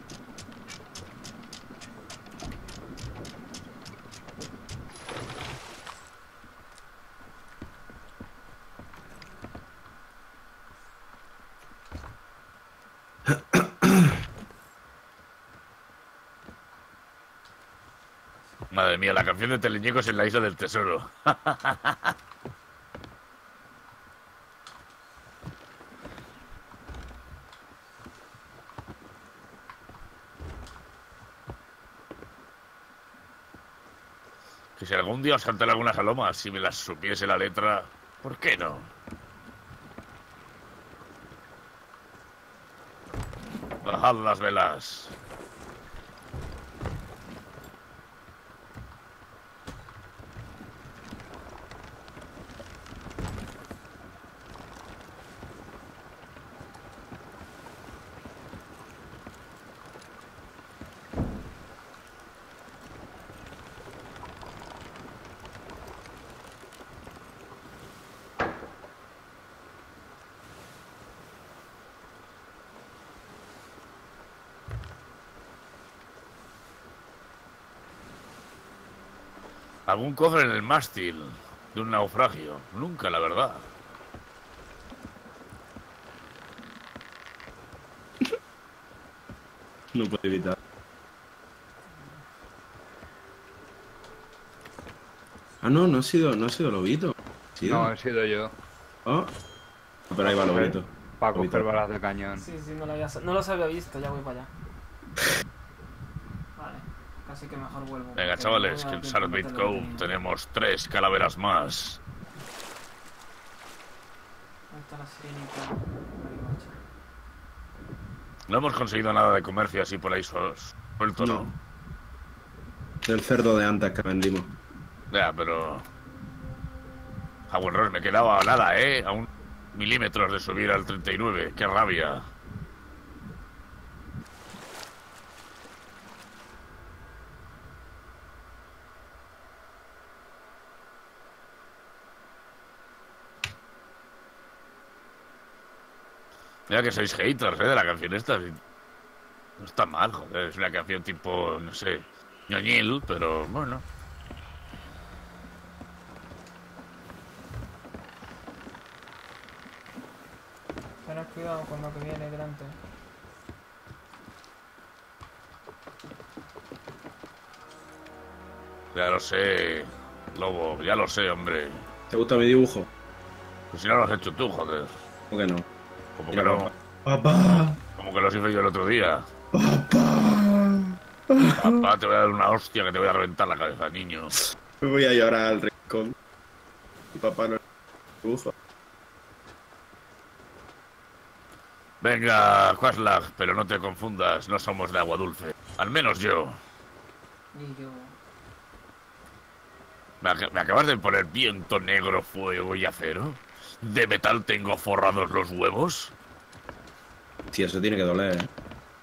[SPEAKER 1] Madre mía, la canción de Teleñecos en la isla del tesoro. Que si algún día os cantaré algunas alomas, si me las supiese la letra, ¿por qué no? Bajad las velas. Algún cofre en el mástil de un naufragio. Nunca, la verdad.
[SPEAKER 2] No puedo evitar. Ah, no, no ha sido, no ha sido Lobito. ¿Ha sido?
[SPEAKER 4] No, he sido yo.
[SPEAKER 2] Oh. Pero ahí va Lobito.
[SPEAKER 4] Para
[SPEAKER 2] Lobito.
[SPEAKER 4] coger balas de cañón.
[SPEAKER 3] Sí, sí, no, lo había, no los había visto, ya voy para allá. Vale, casi que mejor vuelvo.
[SPEAKER 1] Venga,
[SPEAKER 3] porque
[SPEAKER 1] chavales,
[SPEAKER 3] no
[SPEAKER 1] que
[SPEAKER 3] me
[SPEAKER 1] en
[SPEAKER 3] da tiempo
[SPEAKER 1] Saltbait
[SPEAKER 3] de meterlo
[SPEAKER 1] Cove
[SPEAKER 3] en-
[SPEAKER 1] tenemos tres calaveras más.
[SPEAKER 3] Ahí está la sirenita. Ahí marcha.
[SPEAKER 1] No hemos conseguido nada de comercio así por ahí sos- suelto, ¿no?
[SPEAKER 2] No. Del cerdo de antes que vendimos.
[SPEAKER 1] Ya, pero... A buen rol, me quedaba a nada, ¿eh? A un milímetros de subir al treinta y nueve. ¡Qué rabia! Mira que sois haters, ¿eh? De la canción esta. No está mal, joder. Es una canción tipo, no sé, ñoñil, pero bueno.
[SPEAKER 3] Tened cuidado con lo que viene delante.
[SPEAKER 1] Ya lo sé, Lobo, ya lo sé, hombre.
[SPEAKER 2] ¿Te gusta mi dibujo?
[SPEAKER 1] Pues si no lo has hecho tú, joder.
[SPEAKER 2] ¿Cómo que no?
[SPEAKER 1] Como que
[SPEAKER 2] Mira,
[SPEAKER 1] no.
[SPEAKER 2] papá. ¡Papá!
[SPEAKER 1] Como que lo hice yo el otro día.
[SPEAKER 2] ¡Papá!
[SPEAKER 1] Papá, te voy a dar una hostia que te voy a reventar la cabeza, niño.
[SPEAKER 2] Me voy a llorar al rincón. Y papá no dibujo.
[SPEAKER 1] Venga, Quaslag, pero no te confundas, no somos de agua dulce. Al menos yo.
[SPEAKER 3] Y yo...
[SPEAKER 1] ¿Me, ac- me acabas de poner viento negro, fuego y acero? ¿De metal tengo forrados los huevos?
[SPEAKER 2] Sí, eso tiene que doler, ¿eh?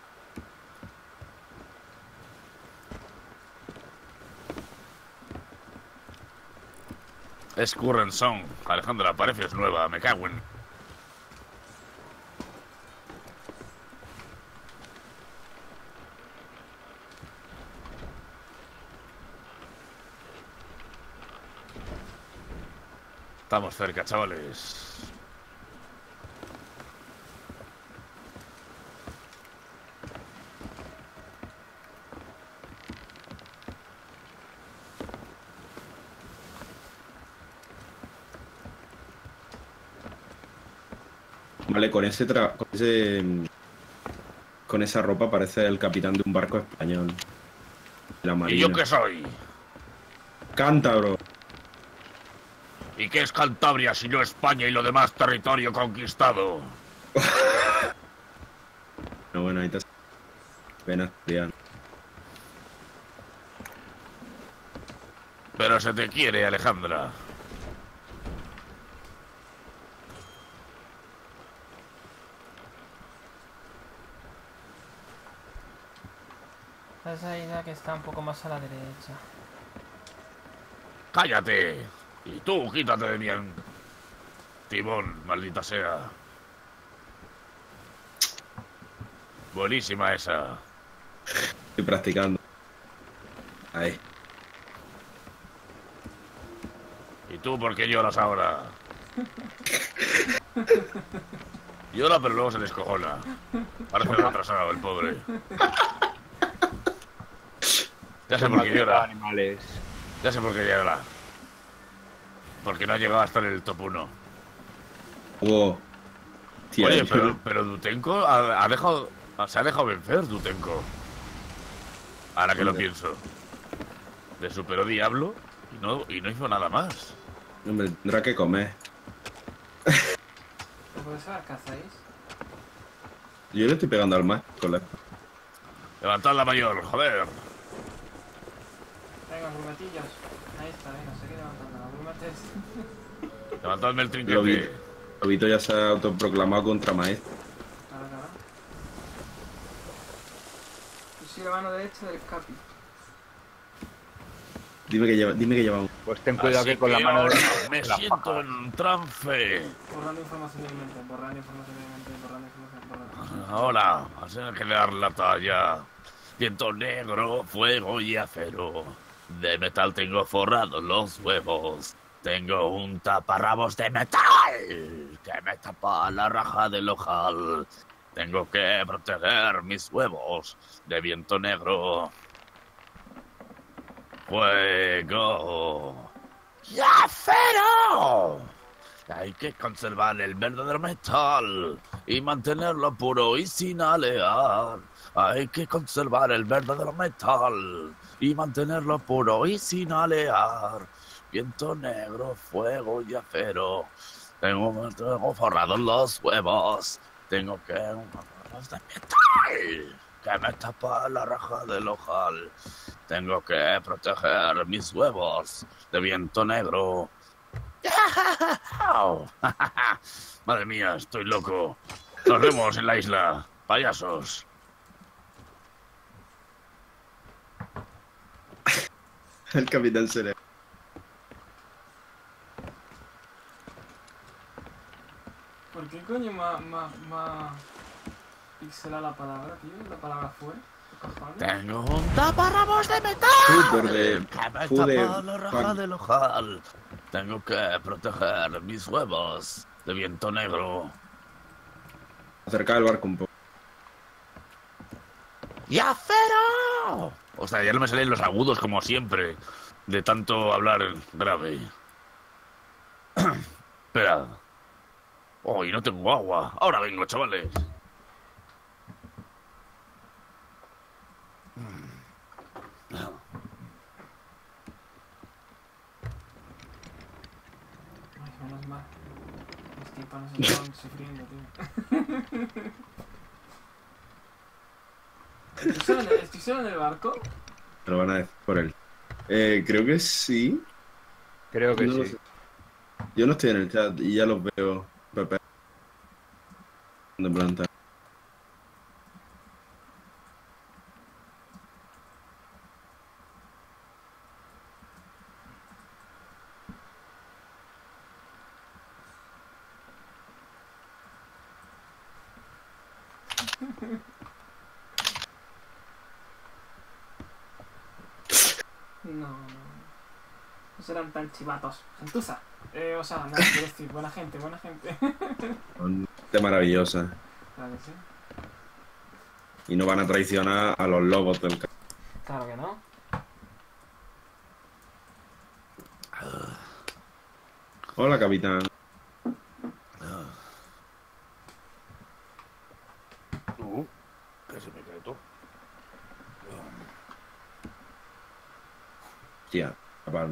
[SPEAKER 1] Es Current Song. Alejandra, pareces nueva, me cago en... Estamos cerca, chavales.
[SPEAKER 2] Vale, con ese, tra con ese con esa ropa parece el capitán de un barco español. La
[SPEAKER 1] ¿Y
[SPEAKER 2] marina.
[SPEAKER 1] yo qué soy?
[SPEAKER 2] Cántabro.
[SPEAKER 1] ¿Y qué es Cantabria si no España y lo demás territorio conquistado?
[SPEAKER 2] No, bueno, ahí te... Ven, Adrián.
[SPEAKER 1] Pero se te quiere, Alejandra.
[SPEAKER 3] Esa idea que está un poco más a la derecha.
[SPEAKER 1] ¡Cállate! Y tú, quítate de bien. Timón, maldita sea. Buenísima esa.
[SPEAKER 2] Estoy practicando. Ahí.
[SPEAKER 1] ¿Y tú por qué lloras ahora? Llora pero luego se descojona. Parece un atrasado el pobre. Ya sé por qué llora.
[SPEAKER 4] Animales.
[SPEAKER 1] Ya sé por qué llora. Porque no ha llegado a estar en el top uno.
[SPEAKER 2] Oh. Tía,
[SPEAKER 1] Oye,
[SPEAKER 2] yo-
[SPEAKER 1] pero, pero Dutenko ha, ha dejado, se ha dejado vencer, Dutenko. Ahora que lo
[SPEAKER 2] Hombre.
[SPEAKER 1] pienso. Le superó Diablo y no, y no hizo nada más.
[SPEAKER 2] Hombre, tendrá que comer.
[SPEAKER 3] ¿Pero por eso la cazáis?
[SPEAKER 2] Yo le estoy pegando al más con la...
[SPEAKER 1] Levantad la mayor, joder.
[SPEAKER 3] Venga, grumetillos. Ahí está, venga, seguid levantando. Los grumetes.
[SPEAKER 1] Levantadme el
[SPEAKER 2] Lo
[SPEAKER 1] trinquete.
[SPEAKER 2] Lobito ya se ha autoproclamado contra maestro.
[SPEAKER 3] Claro, claro. Yo soy la mano derecha del Capi.
[SPEAKER 2] Dime que lleva, dime que lleva un...
[SPEAKER 4] Pues ten cuidado
[SPEAKER 1] Así
[SPEAKER 4] que con la
[SPEAKER 1] que
[SPEAKER 4] mano
[SPEAKER 1] ahora
[SPEAKER 4] derecha.
[SPEAKER 1] me
[SPEAKER 4] la
[SPEAKER 1] siento
[SPEAKER 4] faja.
[SPEAKER 1] en trance.
[SPEAKER 3] Borrando información de mi mente, borrando información de mi mente, borrando información, borrando.
[SPEAKER 1] Ahora, vas a que dar la talla. Viento negro, fuego y acero. De metal tengo forrados los huevos. Tengo un taparrabos de metal que me tapa la raja del ojal. Tengo que proteger mis huevos de viento negro. Fuego y acero. Hay que conservar el verdadero metal y mantenerlo puro y sin alear. Hay que conservar el verdadero metal y mantenerlo puro y sin alear. Viento negro, fuego y acero. Tengo, tengo forrados los huevos. Tengo que forrados de metal que me tapa la raja del ojal. Tengo que proteger mis huevos de viento negro. Madre mía, estoy loco. Nos vemos en la isla, payasos.
[SPEAKER 2] El Capitán Cerebro.
[SPEAKER 3] ¿Por qué coño más ma, ma pixela la palabra, tío? La palabra fue. ¿Qué cojones?
[SPEAKER 1] Tengo un taparrabos de metal
[SPEAKER 2] Súper de...
[SPEAKER 1] que me
[SPEAKER 2] Joder,
[SPEAKER 1] tapa la raja
[SPEAKER 2] Juan.
[SPEAKER 1] del ojal. Tengo que proteger mis huevos de viento negro.
[SPEAKER 2] Acercar el barco un poco.
[SPEAKER 1] ¡Y acero! O sea, ya no me salen los agudos como siempre, de tanto hablar grave. Espera. Oh, y no tengo agua. Ahora vengo, chavales.
[SPEAKER 3] Ay, menos mal. Los tímpanos estaban sufriendo, tío. ¿Estoy solo, en el, ¿Estoy solo en el barco?
[SPEAKER 2] Me lo van a decir por él. Eh, creo que sí.
[SPEAKER 4] Creo que
[SPEAKER 2] No lo
[SPEAKER 4] sí.
[SPEAKER 2] sé. Yo no estoy en el chat y ya los veo. Pepe. De planta.
[SPEAKER 3] No, no. No serán tan chivatos. Gentuza. Eh, o sea, no, quiero decir, buena gente, buena gente.
[SPEAKER 2] Son gente maravillosa.
[SPEAKER 3] Claro que sí.
[SPEAKER 2] Y no van a traicionar a los lobos del ca-
[SPEAKER 3] Claro que no.
[SPEAKER 2] Hola, capitán.
[SPEAKER 1] Uh, que se me cae todo.
[SPEAKER 2] Tía, capaz.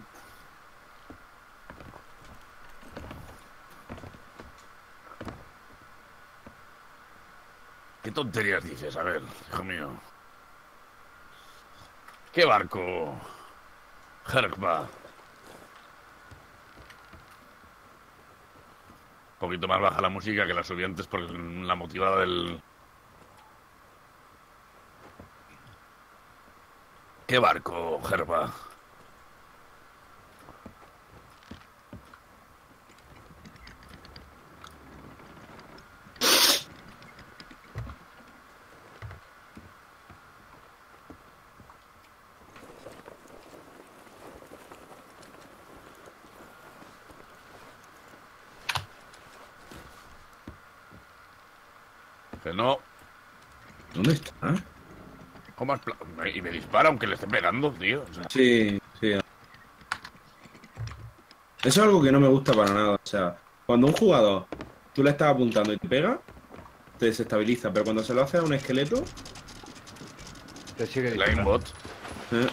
[SPEAKER 1] ¿Qué tonterías dices? A ver, hijo mío. ¿Qué barco? Herkba. poquito más baja la música, que la subí antes por la motivada del... ¿Qué barco, Gerba? Que no.
[SPEAKER 2] ¿Dónde está?
[SPEAKER 1] ¿Cómo has pla- Y me dispara aunque le esté pegando, tío. O sea,
[SPEAKER 2] Sí, sí. Eso es algo que no me gusta para nada. O sea, cuando un jugador tú le estás apuntando y te pega, te desestabiliza. Pero cuando se lo hace a un esqueleto,
[SPEAKER 4] Te sigue
[SPEAKER 1] el
[SPEAKER 4] disparando.
[SPEAKER 1] aimbot.
[SPEAKER 2] eh,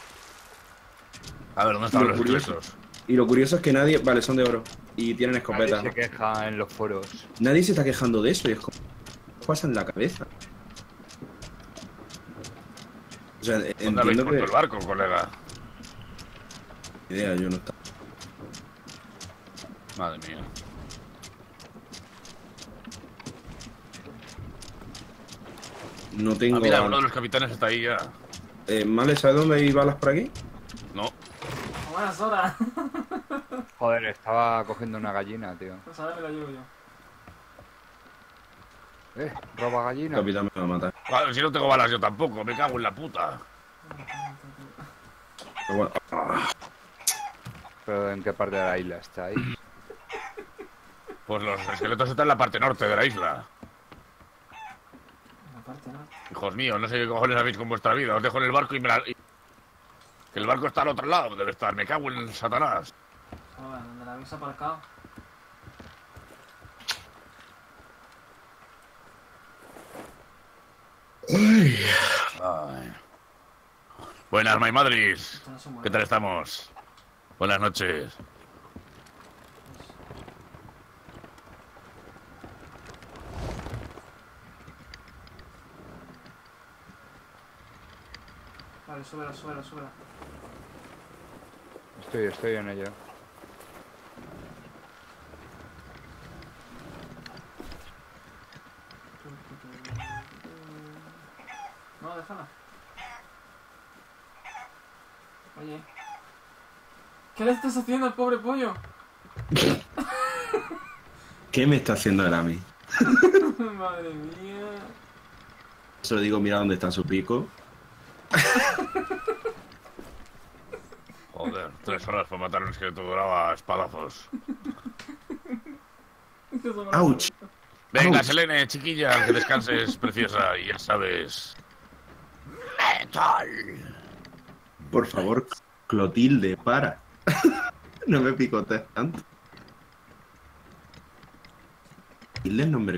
[SPEAKER 1] A ver, ¿dónde están
[SPEAKER 2] Lo
[SPEAKER 1] los
[SPEAKER 2] curioso.
[SPEAKER 1] esqueletos?
[SPEAKER 2] y lo curioso es que nadie. Vale, son de oro. Y tienen
[SPEAKER 4] Nadie
[SPEAKER 2] escopeta.
[SPEAKER 4] se queja en los foros.
[SPEAKER 2] Nadie se está quejando de eso. Y es como. ¿Qué pasa en la cabeza? O sea,
[SPEAKER 1] ¿Dónde habéis
[SPEAKER 2] entiendo
[SPEAKER 1] puesto
[SPEAKER 2] que.
[SPEAKER 1] el barco, colega?
[SPEAKER 2] Ni idea, yo no está.
[SPEAKER 1] Madre mía.
[SPEAKER 2] No tengo.
[SPEAKER 1] Ah, mira, uno de los capitanes está ahí ya.
[SPEAKER 2] Eh, Male, ¿sabes dónde hay balas por aquí?
[SPEAKER 1] No.
[SPEAKER 3] Buenas horas.
[SPEAKER 4] Joder, estaba cogiendo una gallina, tío.
[SPEAKER 3] Pues ahora me lo llevo yo.
[SPEAKER 4] Eh, roba
[SPEAKER 2] El
[SPEAKER 4] gallina.
[SPEAKER 2] capitán me va a matar.
[SPEAKER 1] Joder, si no tengo balas yo tampoco, me cago en la puta.
[SPEAKER 2] Pero bueno. Ah,
[SPEAKER 4] Pero ¿en qué parte de la isla está ahí?
[SPEAKER 1] Pues los esqueletos están en la parte norte de la isla.
[SPEAKER 3] Aparte, ¿no?
[SPEAKER 1] Hijos míos, no sé qué cojones habéis con vuestra vida. Os dejo en el barco y me la... y- Que el barco está al otro lado, debe estar. Me cago en Satanás.
[SPEAKER 3] Joder, donde la habéis aparcado.
[SPEAKER 1] Ay. Buenas, my madris.
[SPEAKER 3] Esto no se mueve.
[SPEAKER 1] ¿Qué tal estamos? Buenas noches.
[SPEAKER 3] Vale, súbela, súbela, súbela.
[SPEAKER 4] Estoy, estoy en ello.
[SPEAKER 3] No, déjala. Oye. ¿Qué le estás haciendo al pobre pollo?
[SPEAKER 2] ¿Qué me está haciendo ahora a mí?
[SPEAKER 3] Madre mía.
[SPEAKER 2] Se lo digo, mira dónde está su pico.
[SPEAKER 1] Joder, tres horas para matar a un esqueleto dorado a espadazos.
[SPEAKER 2] ¡Auch!
[SPEAKER 1] Venga,
[SPEAKER 2] Ouch.
[SPEAKER 1] Selene, chiquilla, que descanses, preciosa, y ya sabes. ¡Metal!
[SPEAKER 2] Por favor, Clotilde, para. No me picotes tanto. Clotilde es nombre.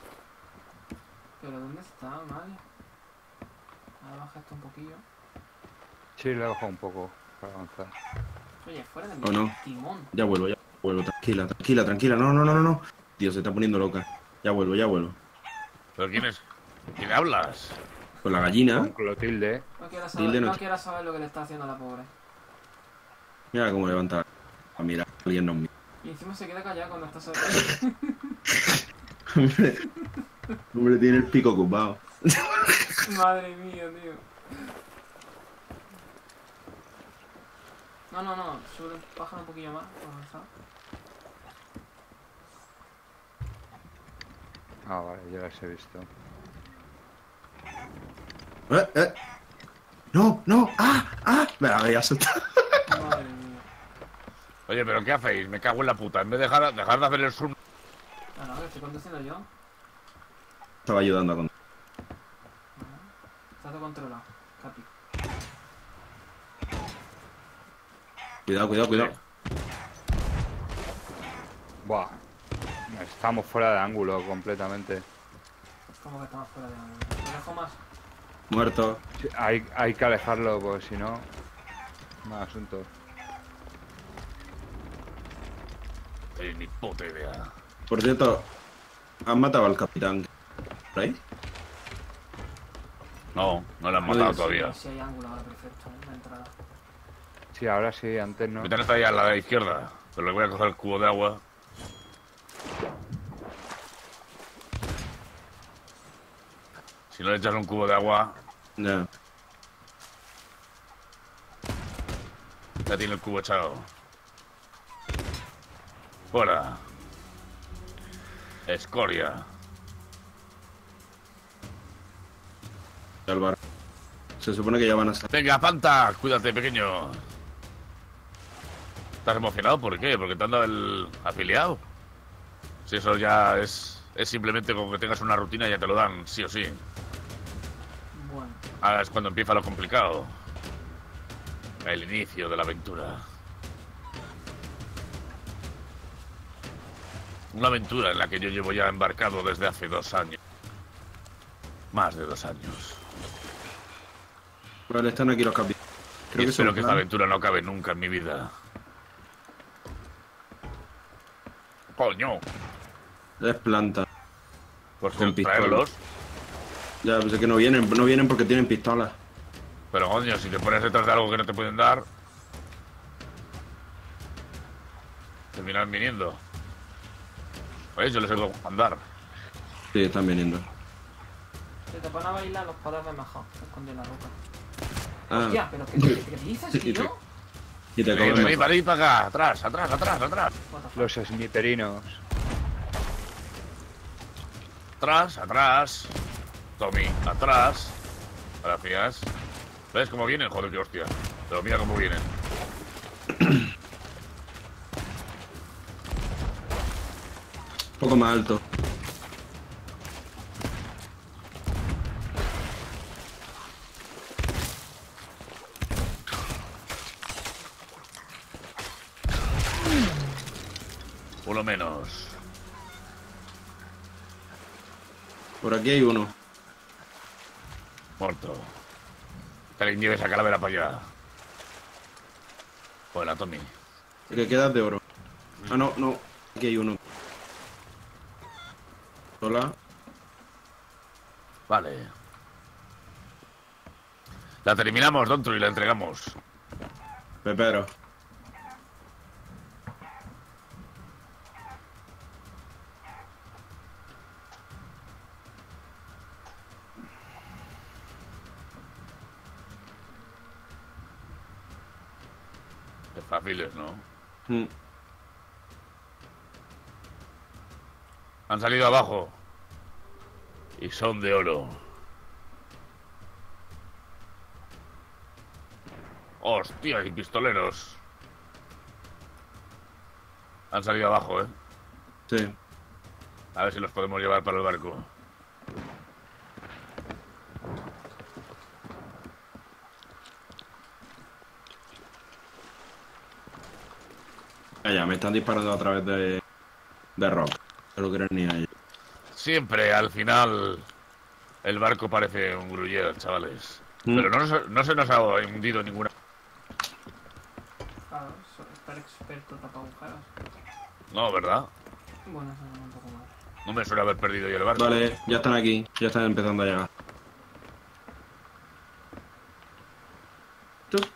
[SPEAKER 3] ¿Pero dónde está, madre? Ahora baja esto un poquillo.
[SPEAKER 4] Sí, le he bajado un poco para avanzar.
[SPEAKER 3] Oye, fuera de mi
[SPEAKER 2] ¿O no?
[SPEAKER 3] timón.
[SPEAKER 2] Ya vuelvo, ya vuelvo. Tranquila, tranquila, tranquila. No, no, no, no, no. Dios, se está poniendo loca. Ya vuelvo, ya vuelvo.
[SPEAKER 1] ¿Pero quién es? ¿Quién hablas?
[SPEAKER 2] Con la gallina.
[SPEAKER 4] Con Clotilde.
[SPEAKER 3] No quiero
[SPEAKER 2] Tilde
[SPEAKER 3] saber,
[SPEAKER 2] no
[SPEAKER 3] no
[SPEAKER 2] te-
[SPEAKER 3] quiero saber lo que le está haciendo a la pobre.
[SPEAKER 2] Mira cómo levanta. A mirar, alguien nos mira.
[SPEAKER 3] Y encima se queda callado cuando está solo.
[SPEAKER 2] Hombre, hombre, tiene el pico ocupado.
[SPEAKER 3] Madre mía, tío. No, no, no. Sube, bájalo un poquillo más. Para avanzar.
[SPEAKER 4] Ah, vale, ya las he visto.
[SPEAKER 2] Eh, eh. No, no. ¡Ah! ¡Ah! Me la había soltado.
[SPEAKER 3] Madre mía.
[SPEAKER 1] Oye, ¿pero qué hacéis? Me cago en la puta. En vez de dejar, dejar de hacer el zoom...
[SPEAKER 3] Ah, no, que estoy conduciendo yo.
[SPEAKER 2] Estaba ayudando a con.
[SPEAKER 3] Está todo controlado. Capi.
[SPEAKER 2] Cuidado, cuidado, cuidado.
[SPEAKER 4] Buah. Estamos fuera de ángulo completamente.
[SPEAKER 3] Como que estamos fuera de ángulo. ¿Me dejo más?
[SPEAKER 2] Muerto.
[SPEAKER 4] Sí, hay, hay que alejarlo, porque si no... Mal asunto.
[SPEAKER 1] No tenéis ni puta idea.
[SPEAKER 2] Por cierto, han matado al capitán. ¿Por ahí?
[SPEAKER 1] No, no le han
[SPEAKER 2] Pues-
[SPEAKER 1] matado todavía.
[SPEAKER 3] Si hay ángulo ahora, perfecto. ¿eh? La entrada.
[SPEAKER 4] Sí, ahora sí, antes no.
[SPEAKER 1] El capitán está ahí a la izquierda. Pero le voy a coger el cubo de agua. Si no le echas un cubo de agua,
[SPEAKER 2] Ya.
[SPEAKER 1] ya tiene el cubo echado. Fuera. Escoria.
[SPEAKER 2] Al bar. Se supone que ya van a salir.
[SPEAKER 1] Venga, Fanta, cuídate, pequeño. ¿Estás emocionado? ¿Por qué? ¿Porque te han dado el afiliado? Si eso ya es, es simplemente como que tengas una rutina y ya te lo dan, sí o sí.
[SPEAKER 3] Bueno,
[SPEAKER 1] Ahora es cuando empieza lo complicado. El inicio de la aventura. Una aventura en la que yo llevo ya embarcado desde hace dos años. Más de dos años.
[SPEAKER 2] Vale, están aquí los capítulos.
[SPEAKER 1] Y espero
[SPEAKER 2] son
[SPEAKER 1] que esta
[SPEAKER 2] plan-
[SPEAKER 1] aventura no acabe nunca en mi vida. ¡Coño!
[SPEAKER 2] Es planta.
[SPEAKER 1] Pues
[SPEAKER 2] Con
[SPEAKER 1] traerlos.
[SPEAKER 2] Ya, pues es que no vienen, no vienen porque tienen pistolas.
[SPEAKER 1] Pero coño, si te pones detrás de algo que no te pueden dar, terminan viniendo. Pues yo les oigo andar.
[SPEAKER 2] Sí, están viniendo.
[SPEAKER 3] si te pones a bailar los puedes ver mejor. Esconde la roca.
[SPEAKER 2] Ah,
[SPEAKER 3] Hostia, pero ¿qué, qué, qué dices,
[SPEAKER 2] Y te-
[SPEAKER 3] tío?
[SPEAKER 2] y te
[SPEAKER 1] Vení,
[SPEAKER 2] comen
[SPEAKER 1] vení,
[SPEAKER 2] más.
[SPEAKER 1] para ahí, para acá. Atrás, atrás, atrás, atrás.
[SPEAKER 3] What the fuck?
[SPEAKER 4] Los sniperinos.
[SPEAKER 1] Atrás, atrás. Tommy, atrás. Gracias. ¿Ves cómo vienen? Joder, qué hostia. Pero mira cómo vienen.
[SPEAKER 2] Un poco más alto.
[SPEAKER 1] Uno menos.
[SPEAKER 2] Por aquí hay uno.
[SPEAKER 1] Muerto. Que alguien lleve esa calavera para allá. Hola, Tommy.
[SPEAKER 2] Que quedas de oro. Ah, no, no. Aquí hay uno. Hola.
[SPEAKER 1] Vale. La terminamos, Dontru, y la entregamos.
[SPEAKER 2] Pepero.
[SPEAKER 1] Qué fáciles, ¿no?
[SPEAKER 2] Mm.
[SPEAKER 1] Han salido abajo. Y son de oro. Hostia, y pistoleros. Han salido abajo, ¿eh?
[SPEAKER 2] Sí.
[SPEAKER 1] A ver si los podemos llevar para el barco.
[SPEAKER 2] Ah, ya, me están disparando a través de, de rock. No lo creen ni a ellos.
[SPEAKER 1] Siempre, al final, el barco parece un gruyere, chavales.
[SPEAKER 2] Mm.
[SPEAKER 1] Pero no, nos- no se nos ha hundido ninguna...
[SPEAKER 3] Claro, soy estar experto tapa agujeros.
[SPEAKER 1] No, ¿verdad?
[SPEAKER 3] Bueno, eso no un poco mal.
[SPEAKER 1] No me suele haber perdido yo el barco.
[SPEAKER 2] Vale, ya están aquí. Ya están empezando a llegar. Tú.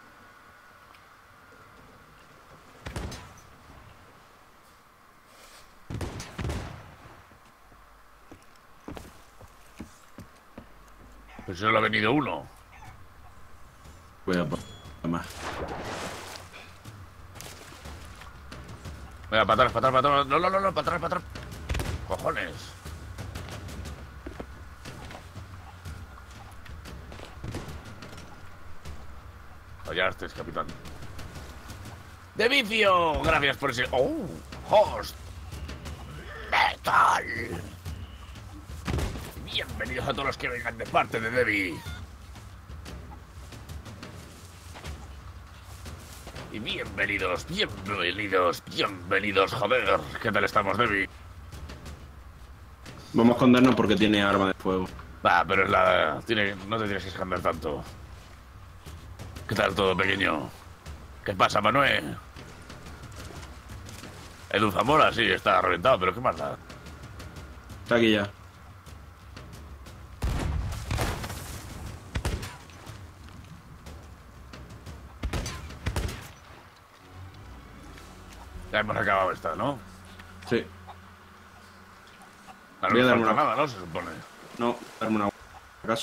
[SPEAKER 1] Pues solo ha venido uno.
[SPEAKER 2] Voy a por más.
[SPEAKER 1] Venga, para atrás, para atrás, para atrás. No, no, no, no, para atrás, para atrás. Cojones. Fallaste, capitán. ¡De vicio! Gracias por ese... ¡Oh! ¡Host! ¡Metal! Bienvenidos a todos los que vengan de parte de Debbie. Y bienvenidos, bienvenidos, bienvenidos, joder. ¿Qué tal estamos, Debbie?
[SPEAKER 2] Vamos a escondernos porque tiene arma de fuego.
[SPEAKER 1] Va, pero es la... Tiene... No te tienes que esconder tanto. ¿Qué tal todo, pequeño? ¿Qué pasa, Manuel? Edu Zamora, sí, está reventado, pero ¿qué más da?
[SPEAKER 2] Está aquí ya.
[SPEAKER 1] Ya hemos acabado esta, ¿no?
[SPEAKER 2] Sí.
[SPEAKER 1] No
[SPEAKER 2] Voy a
[SPEAKER 1] nos
[SPEAKER 2] darme
[SPEAKER 1] falta
[SPEAKER 2] una-
[SPEAKER 1] nada, ¿no? Se supone.
[SPEAKER 2] No, darme una... ¿Acaso?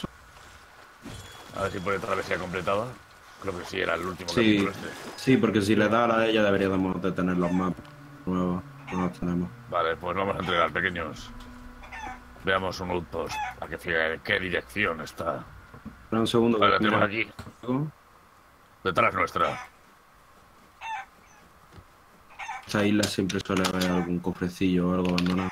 [SPEAKER 1] A ver si pone travesía completada. Creo que sí, era el último
[SPEAKER 2] Sí,
[SPEAKER 1] capítulo este.
[SPEAKER 2] sí, porque si le da a la de ella deberíamos de tener los mapas nuevos. No los tenemos.
[SPEAKER 1] Vale, pues vamos a entregar, pequeños. Veamos un outpost. ¿A qué, fie- qué dirección está?
[SPEAKER 2] Espera un segundo.
[SPEAKER 1] Vale, la
[SPEAKER 2] que
[SPEAKER 1] tenemos
[SPEAKER 2] mira
[SPEAKER 1] aquí.
[SPEAKER 2] algo.
[SPEAKER 1] Detrás nuestra.
[SPEAKER 2] Esta isla siempre suele haber algún cofrecillo o algo abandonado.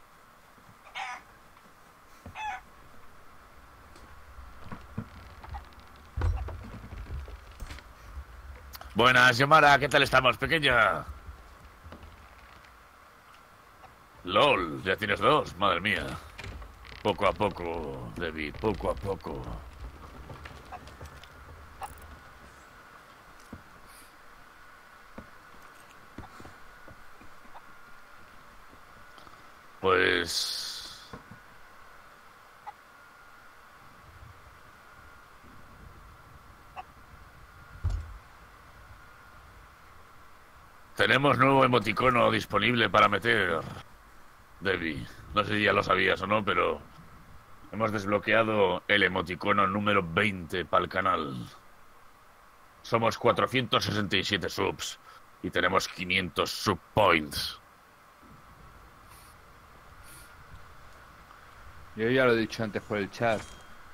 [SPEAKER 1] Buenas, Yomara, ¿qué tal estamos, pequeña? LOL, ya tienes dos, madre mía. Poco a poco, David, poco a poco. Pues... Tenemos nuevo emoticono disponible para meter, Debbie. No sé si ya lo sabías o no, pero hemos desbloqueado el emoticono número veinte para el canal. Somos cuatrocientos sesenta y siete subs y tenemos quinientos sub points.
[SPEAKER 4] Yo ya lo he dicho antes por el chat.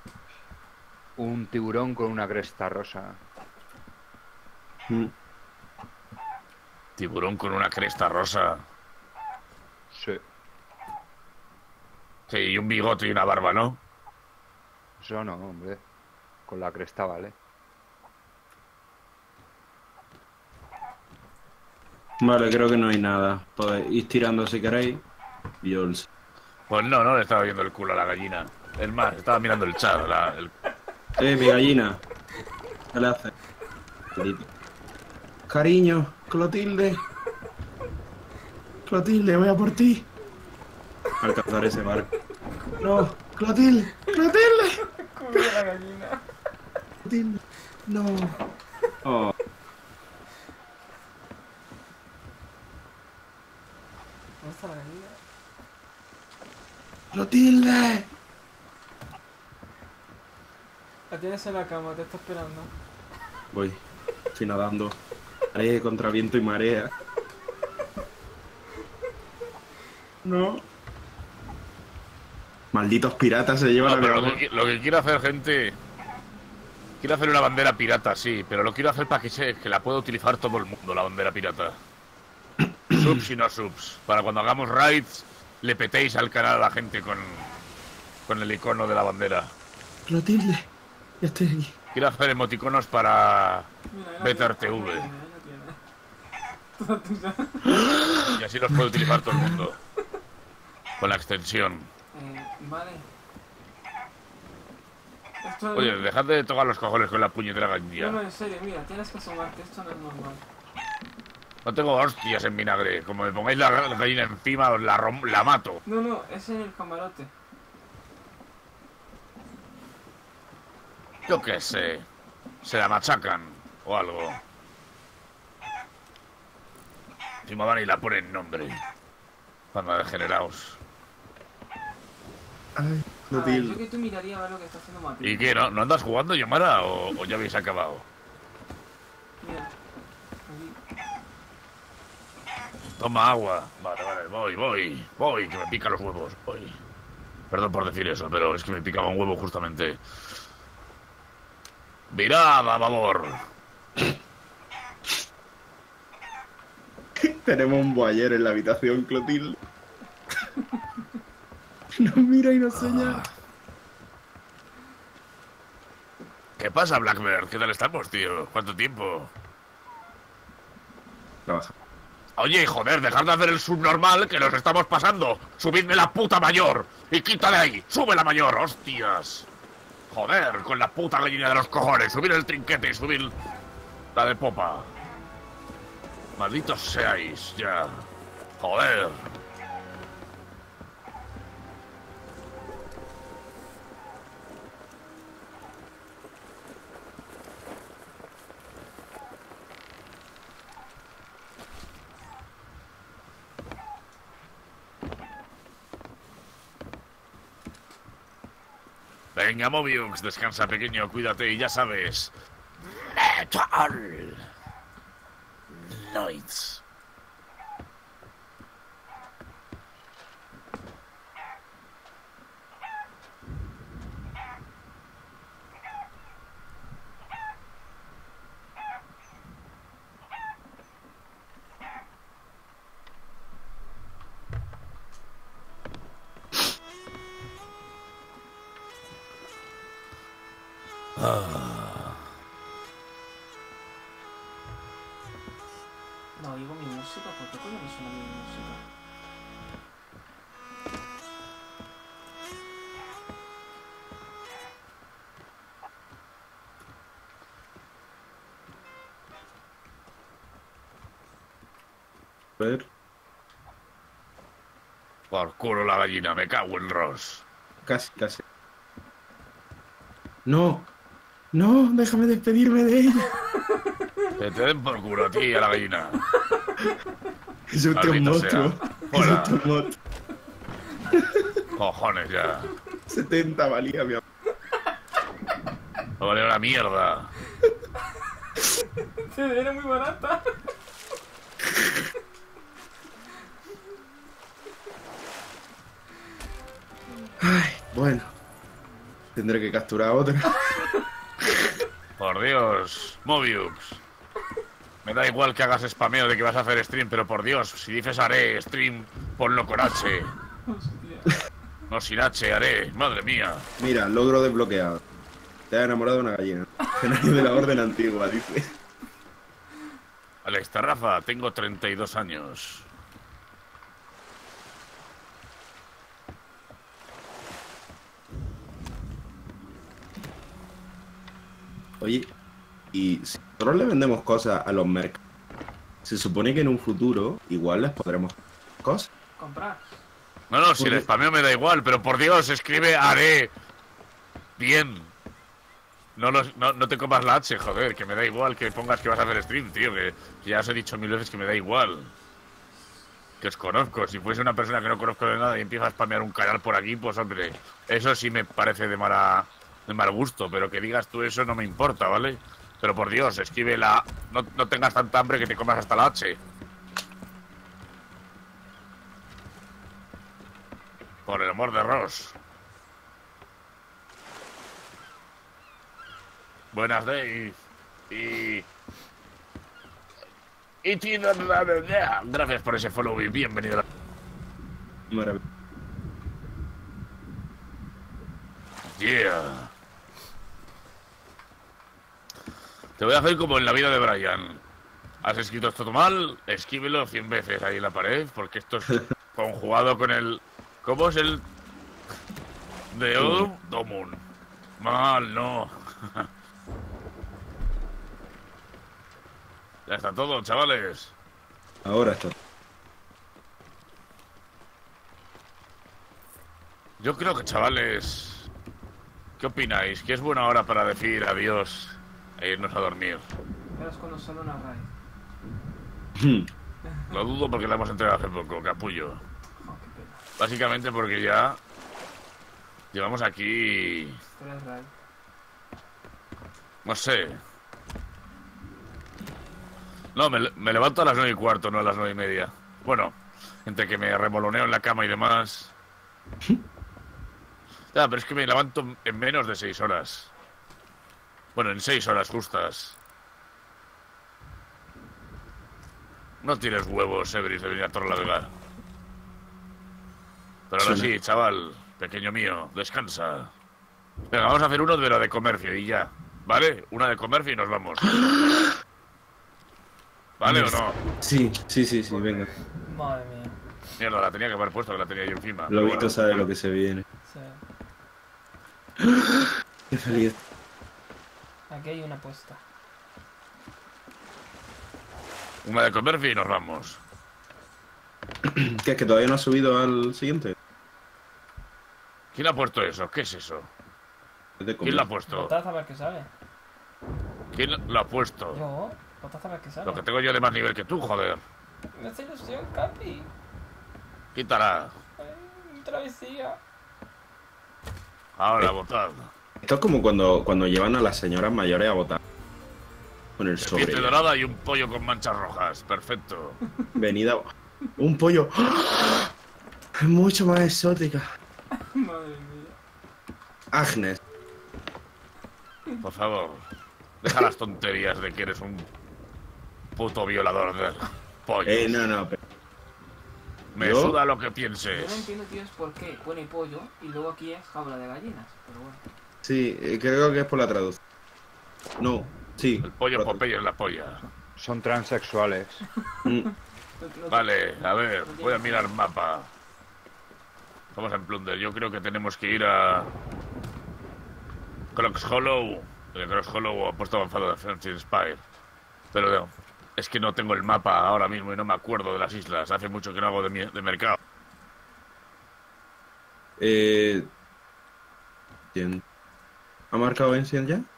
[SPEAKER 4] Un tiburón con una cresta rosa.
[SPEAKER 2] Mm.
[SPEAKER 1] Tiburón con una cresta rosa.
[SPEAKER 4] Sí.
[SPEAKER 1] Sí, y un bigote y una barba, ¿no?
[SPEAKER 4] Eso no, hombre. Con la cresta, vale.
[SPEAKER 2] Vale, creo que no hay nada. Podéis ir tirando si queréis. Y yo el-
[SPEAKER 1] Pues no, no le estaba viendo el culo a la gallina. Es más, estaba mirando el chat. La- el-
[SPEAKER 2] ¡Eh, mi gallina! ¿Qué le hace? Maldito. Cariño, Clotilde. Clotilde, voy a por ti. Alcanzar ese barco. No, Clotilde, Clotilde,
[SPEAKER 3] Cubre la gallina.
[SPEAKER 2] Clotilde. No. Oh,
[SPEAKER 3] ¿Dónde está la gallina?
[SPEAKER 2] Clotilde.
[SPEAKER 3] La tienes en la cama, te está esperando.
[SPEAKER 2] Voy, estoy nadando. Haré contra viento y marea. No. Malditos piratas se llevan
[SPEAKER 1] No,
[SPEAKER 2] a
[SPEAKER 1] pero
[SPEAKER 2] mi
[SPEAKER 1] lo
[SPEAKER 2] amor.
[SPEAKER 1] que, lo que quiero hacer, gente... Quiero hacer una bandera pirata, sí, pero lo quiero hacer para que, se, que la pueda utilizar todo el mundo, la bandera pirata. Subs y no subs. Para cuando hagamos raids, le petéis al canal a la gente con, con el icono de la bandera.
[SPEAKER 2] Clotilde, ya estoy aquí.
[SPEAKER 1] Quiero hacer emoticonos para
[SPEAKER 3] Mira, ahí la
[SPEAKER 1] Better
[SPEAKER 3] tiene,
[SPEAKER 1] T V.
[SPEAKER 3] ahí la tiene, ahí la tiene. Toda tuya.
[SPEAKER 1] Y así los puede utilizar todo el mundo. Con la extensión.
[SPEAKER 3] Eh, vale. Esto
[SPEAKER 1] Oye, dejad de tocar los cojones con la puñetera
[SPEAKER 3] No, no,
[SPEAKER 1] gallina.
[SPEAKER 3] en serio, mira, tienes que asomarte, esto no es normal.
[SPEAKER 1] No tengo hostias en vinagre. Como me pongáis la la gallina encima, os la, rom- la mato.
[SPEAKER 3] No, no, es en el camarote.
[SPEAKER 1] Yo qué sé. Se la machacan o algo. Encima van y la ponen nombre. Banda de degenerados.
[SPEAKER 2] Ay,
[SPEAKER 3] A ver, yo
[SPEAKER 2] Clotilde.
[SPEAKER 3] que tú miraría a ver lo que está haciendo Mati.
[SPEAKER 1] ¿Y qué? ¿No, no andas jugando, Yomara? ¿O, o ya habéis acabado?
[SPEAKER 3] Mira. Aquí.
[SPEAKER 1] Toma agua. Vale, vale, voy, voy. Voy, que me pican los huevos. Voy. Perdón por decir eso, pero es que me picaba un huevo justamente. ¡Mirad, a favor!
[SPEAKER 2] Tenemos un boyero en la habitación, Clotilde. Nos mira y nos señala.
[SPEAKER 1] ¿Qué pasa, Blackbird? ¿Qué tal estamos, tío? ¿Cuánto tiempo?
[SPEAKER 2] Trabaja.
[SPEAKER 1] Oye, joder, dejad de hacer el subnormal que nos estamos pasando. Subidme la puta mayor. Y quítale ahí. Sube la mayor, hostias. Joder, con la puta gallina de los cojones. Subir el trinquete y subir la de popa. Malditos seáis, ya. Joder. Venga, Mobius, descansa, pequeño, cuídate y ya sabes. Metal Knights.
[SPEAKER 3] No oigo mi música, ¿por qué coño me suena mi música?
[SPEAKER 2] A ver.
[SPEAKER 1] Por culo la gallina, me cago en Ross.
[SPEAKER 2] Casi, casi. No. No, déjame despedirme de ella.
[SPEAKER 1] Que te den por culo a ti y a la gallina.
[SPEAKER 2] Es un tío
[SPEAKER 1] Maldito
[SPEAKER 2] monstruo.
[SPEAKER 1] sea.
[SPEAKER 2] Es
[SPEAKER 1] Fuera.
[SPEAKER 2] un tío monstruo.
[SPEAKER 1] Cojones ya.
[SPEAKER 2] setenta valía, mi amor.
[SPEAKER 1] No vale una mierda.
[SPEAKER 3] Era muy barata.
[SPEAKER 2] Ay, bueno. Tendré que capturar otra.
[SPEAKER 1] Por Dios, Mobius. Me da igual que hagas spameo de que vas a hacer stream, pero por Dios, si dices haré stream, ponlo con H.
[SPEAKER 3] Hostia.
[SPEAKER 1] No sin H, haré. Madre mía.
[SPEAKER 2] Mira, logro desbloqueado. Te has enamorado de una gallina. Escenario de la orden antigua, dice.
[SPEAKER 1] Alex Tarrafa, tengo treinta y dos años.
[SPEAKER 2] Oye, y si nosotros le vendemos cosas a los mercados, se supone que en un futuro igual les podremos cosas.
[SPEAKER 3] Comprar.
[SPEAKER 1] No, no, si el
[SPEAKER 2] Porque-
[SPEAKER 1] spameo me da igual, pero por Dios, escribe haré. Bien. No, los- no, no te comas la H, joder, que me da igual que pongas que vas a hacer stream, tío, que, que ya os he dicho mil veces que me da igual. Que os conozco, si fuese una persona que no conozco de nada y empieza a spamear un canal por aquí, pues hombre, eso sí me parece de mala, de mal gusto, pero que digas tú eso no me importa, ¿vale? Pero por Dios, escribe la... No, no tengas tanta hambre que te comas hasta la H. Por el amor de Ross. Buenas, Dave. Y... Y... ti- Gracias por ese follow y bienvenido.
[SPEAKER 2] Maravilloso.
[SPEAKER 1] Yeah. Te voy a hacer como en la vida de Brian. Has escrito esto mal, escríbelo cien veces ahí en la pared, porque esto es conjugado con el... ¿Cómo es el...? De Odum Domun. Mal, no. Ya está todo, chavales.
[SPEAKER 2] Ahora está.
[SPEAKER 1] Yo creo que, chavales... ¿Qué opináis? ¿Qué es buena hora para decir adiós e irnos a dormir?
[SPEAKER 3] Verás cuando sale una raid.
[SPEAKER 1] Lo dudo porque la hemos entregado hace poco, capullo.
[SPEAKER 3] Oh, qué pena.
[SPEAKER 1] Básicamente porque ya... Llevamos aquí...
[SPEAKER 3] Tres raid.
[SPEAKER 1] No sé. No, me, me levanto a las nueve y cuarto, no a las nueve y media. Bueno, entre que me remoloneo en la cama y demás... Ya, pero es que me levanto en menos de seis horas. Bueno, en seis horas justas. No tienes huevos, Everis, de venir a Torrelavega. Pero ahora
[SPEAKER 2] Suena.
[SPEAKER 1] sí, chaval, pequeño mío, descansa. Venga, vamos a hacer uno de la de comercio y ya. ¿Vale? Una de comercio y nos vamos. ¿Vale o no?
[SPEAKER 2] Sí, sí, sí, sí, venga.
[SPEAKER 3] Madre mía.
[SPEAKER 1] Mierda, la tenía que haber puesto, que la tenía yo encima.
[SPEAKER 2] Lo
[SPEAKER 1] Pero
[SPEAKER 2] visto
[SPEAKER 1] bueno.
[SPEAKER 2] sabe lo que se viene.
[SPEAKER 3] Sí.
[SPEAKER 2] Qué feliz.
[SPEAKER 3] Aquí hay una apuesta.
[SPEAKER 1] Una de comercio y nos vamos.
[SPEAKER 2] ¿Qué es que todavía no ha subido al siguiente?
[SPEAKER 1] ¿Quién ha puesto eso? ¿Qué es eso?
[SPEAKER 2] Es de
[SPEAKER 1] ¿Quién lo ha
[SPEAKER 2] comer.
[SPEAKER 1] puesto?
[SPEAKER 3] Votad a ver qué sale.
[SPEAKER 1] ¿Quién lo ha puesto?
[SPEAKER 3] Yo. Votad a ver qué sale.
[SPEAKER 1] Lo que tengo yo de más nivel que tú, joder.
[SPEAKER 3] Me hace ilusión, Capi.
[SPEAKER 1] Quítala.
[SPEAKER 3] Ay, mi travesía.
[SPEAKER 1] Ahora, votad.
[SPEAKER 2] Esto es como cuando, cuando llevan a las señoras mayores a votar. Con el sobre.
[SPEAKER 1] Serpiente dorada y un pollo con manchas rojas. Perfecto.
[SPEAKER 2] Venida. Un pollo. Mucho más exótica.
[SPEAKER 3] Madre mía.
[SPEAKER 2] Agnes.
[SPEAKER 1] Por favor, deja las tonterías de que eres un puto violador de pollos.
[SPEAKER 2] Eh, no, no. Pero...
[SPEAKER 1] Me
[SPEAKER 2] ¿Yo?
[SPEAKER 1] suda lo que
[SPEAKER 3] Yo no
[SPEAKER 1] pienses.
[SPEAKER 3] entiendo, tío, es por qué pone pollo y luego aquí es jaula de gallinas. Pero bueno.
[SPEAKER 2] Sí, eh, creo que es por la traducción. No, sí.
[SPEAKER 1] El pollo
[SPEAKER 2] por la
[SPEAKER 1] Popeye es la polla.
[SPEAKER 4] Son transexuales.
[SPEAKER 2] traducción. Mm.
[SPEAKER 3] No- no-
[SPEAKER 1] Vale, a ver, voy a mirar mapa. Vamos en Plunder. Yo creo que tenemos que ir a Crocs Hollow. El Crocs Hollow ha puesto avanzado de Francis Spire. Pero no, es que no tengo el mapa ahora mismo y no me acuerdo de las islas. Hace mucho que no hago de, mi- de mercado.
[SPEAKER 2] Eh, ¿quién? ¿Ha marcado Ancient ya?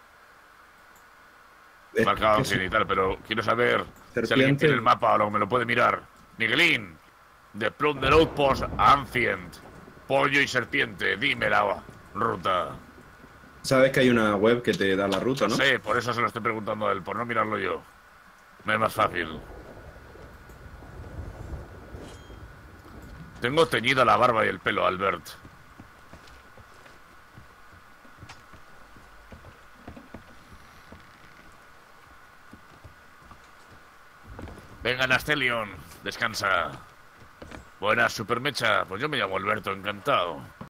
[SPEAKER 2] Es
[SPEAKER 1] Marcado
[SPEAKER 2] que
[SPEAKER 1] en cien y tal, pero quiero saber si alguien
[SPEAKER 2] Serpiente.
[SPEAKER 1] tiene el mapa o lo- me lo puede mirar. Miguelín, de Plunder Outpost a Ancient. Pollo y serpiente, dime la ruta.
[SPEAKER 2] Sabes que hay una web que te da la ruta,
[SPEAKER 1] No
[SPEAKER 2] ¿no?
[SPEAKER 1] sé, por eso se lo estoy preguntando a él, por no mirarlo yo. Me es más fácil. Tengo teñida la barba y el pelo, Albert. Venga, Nastelion, descansa. Buenas, Supermecha. Pues yo me llamo Alberto, encantado.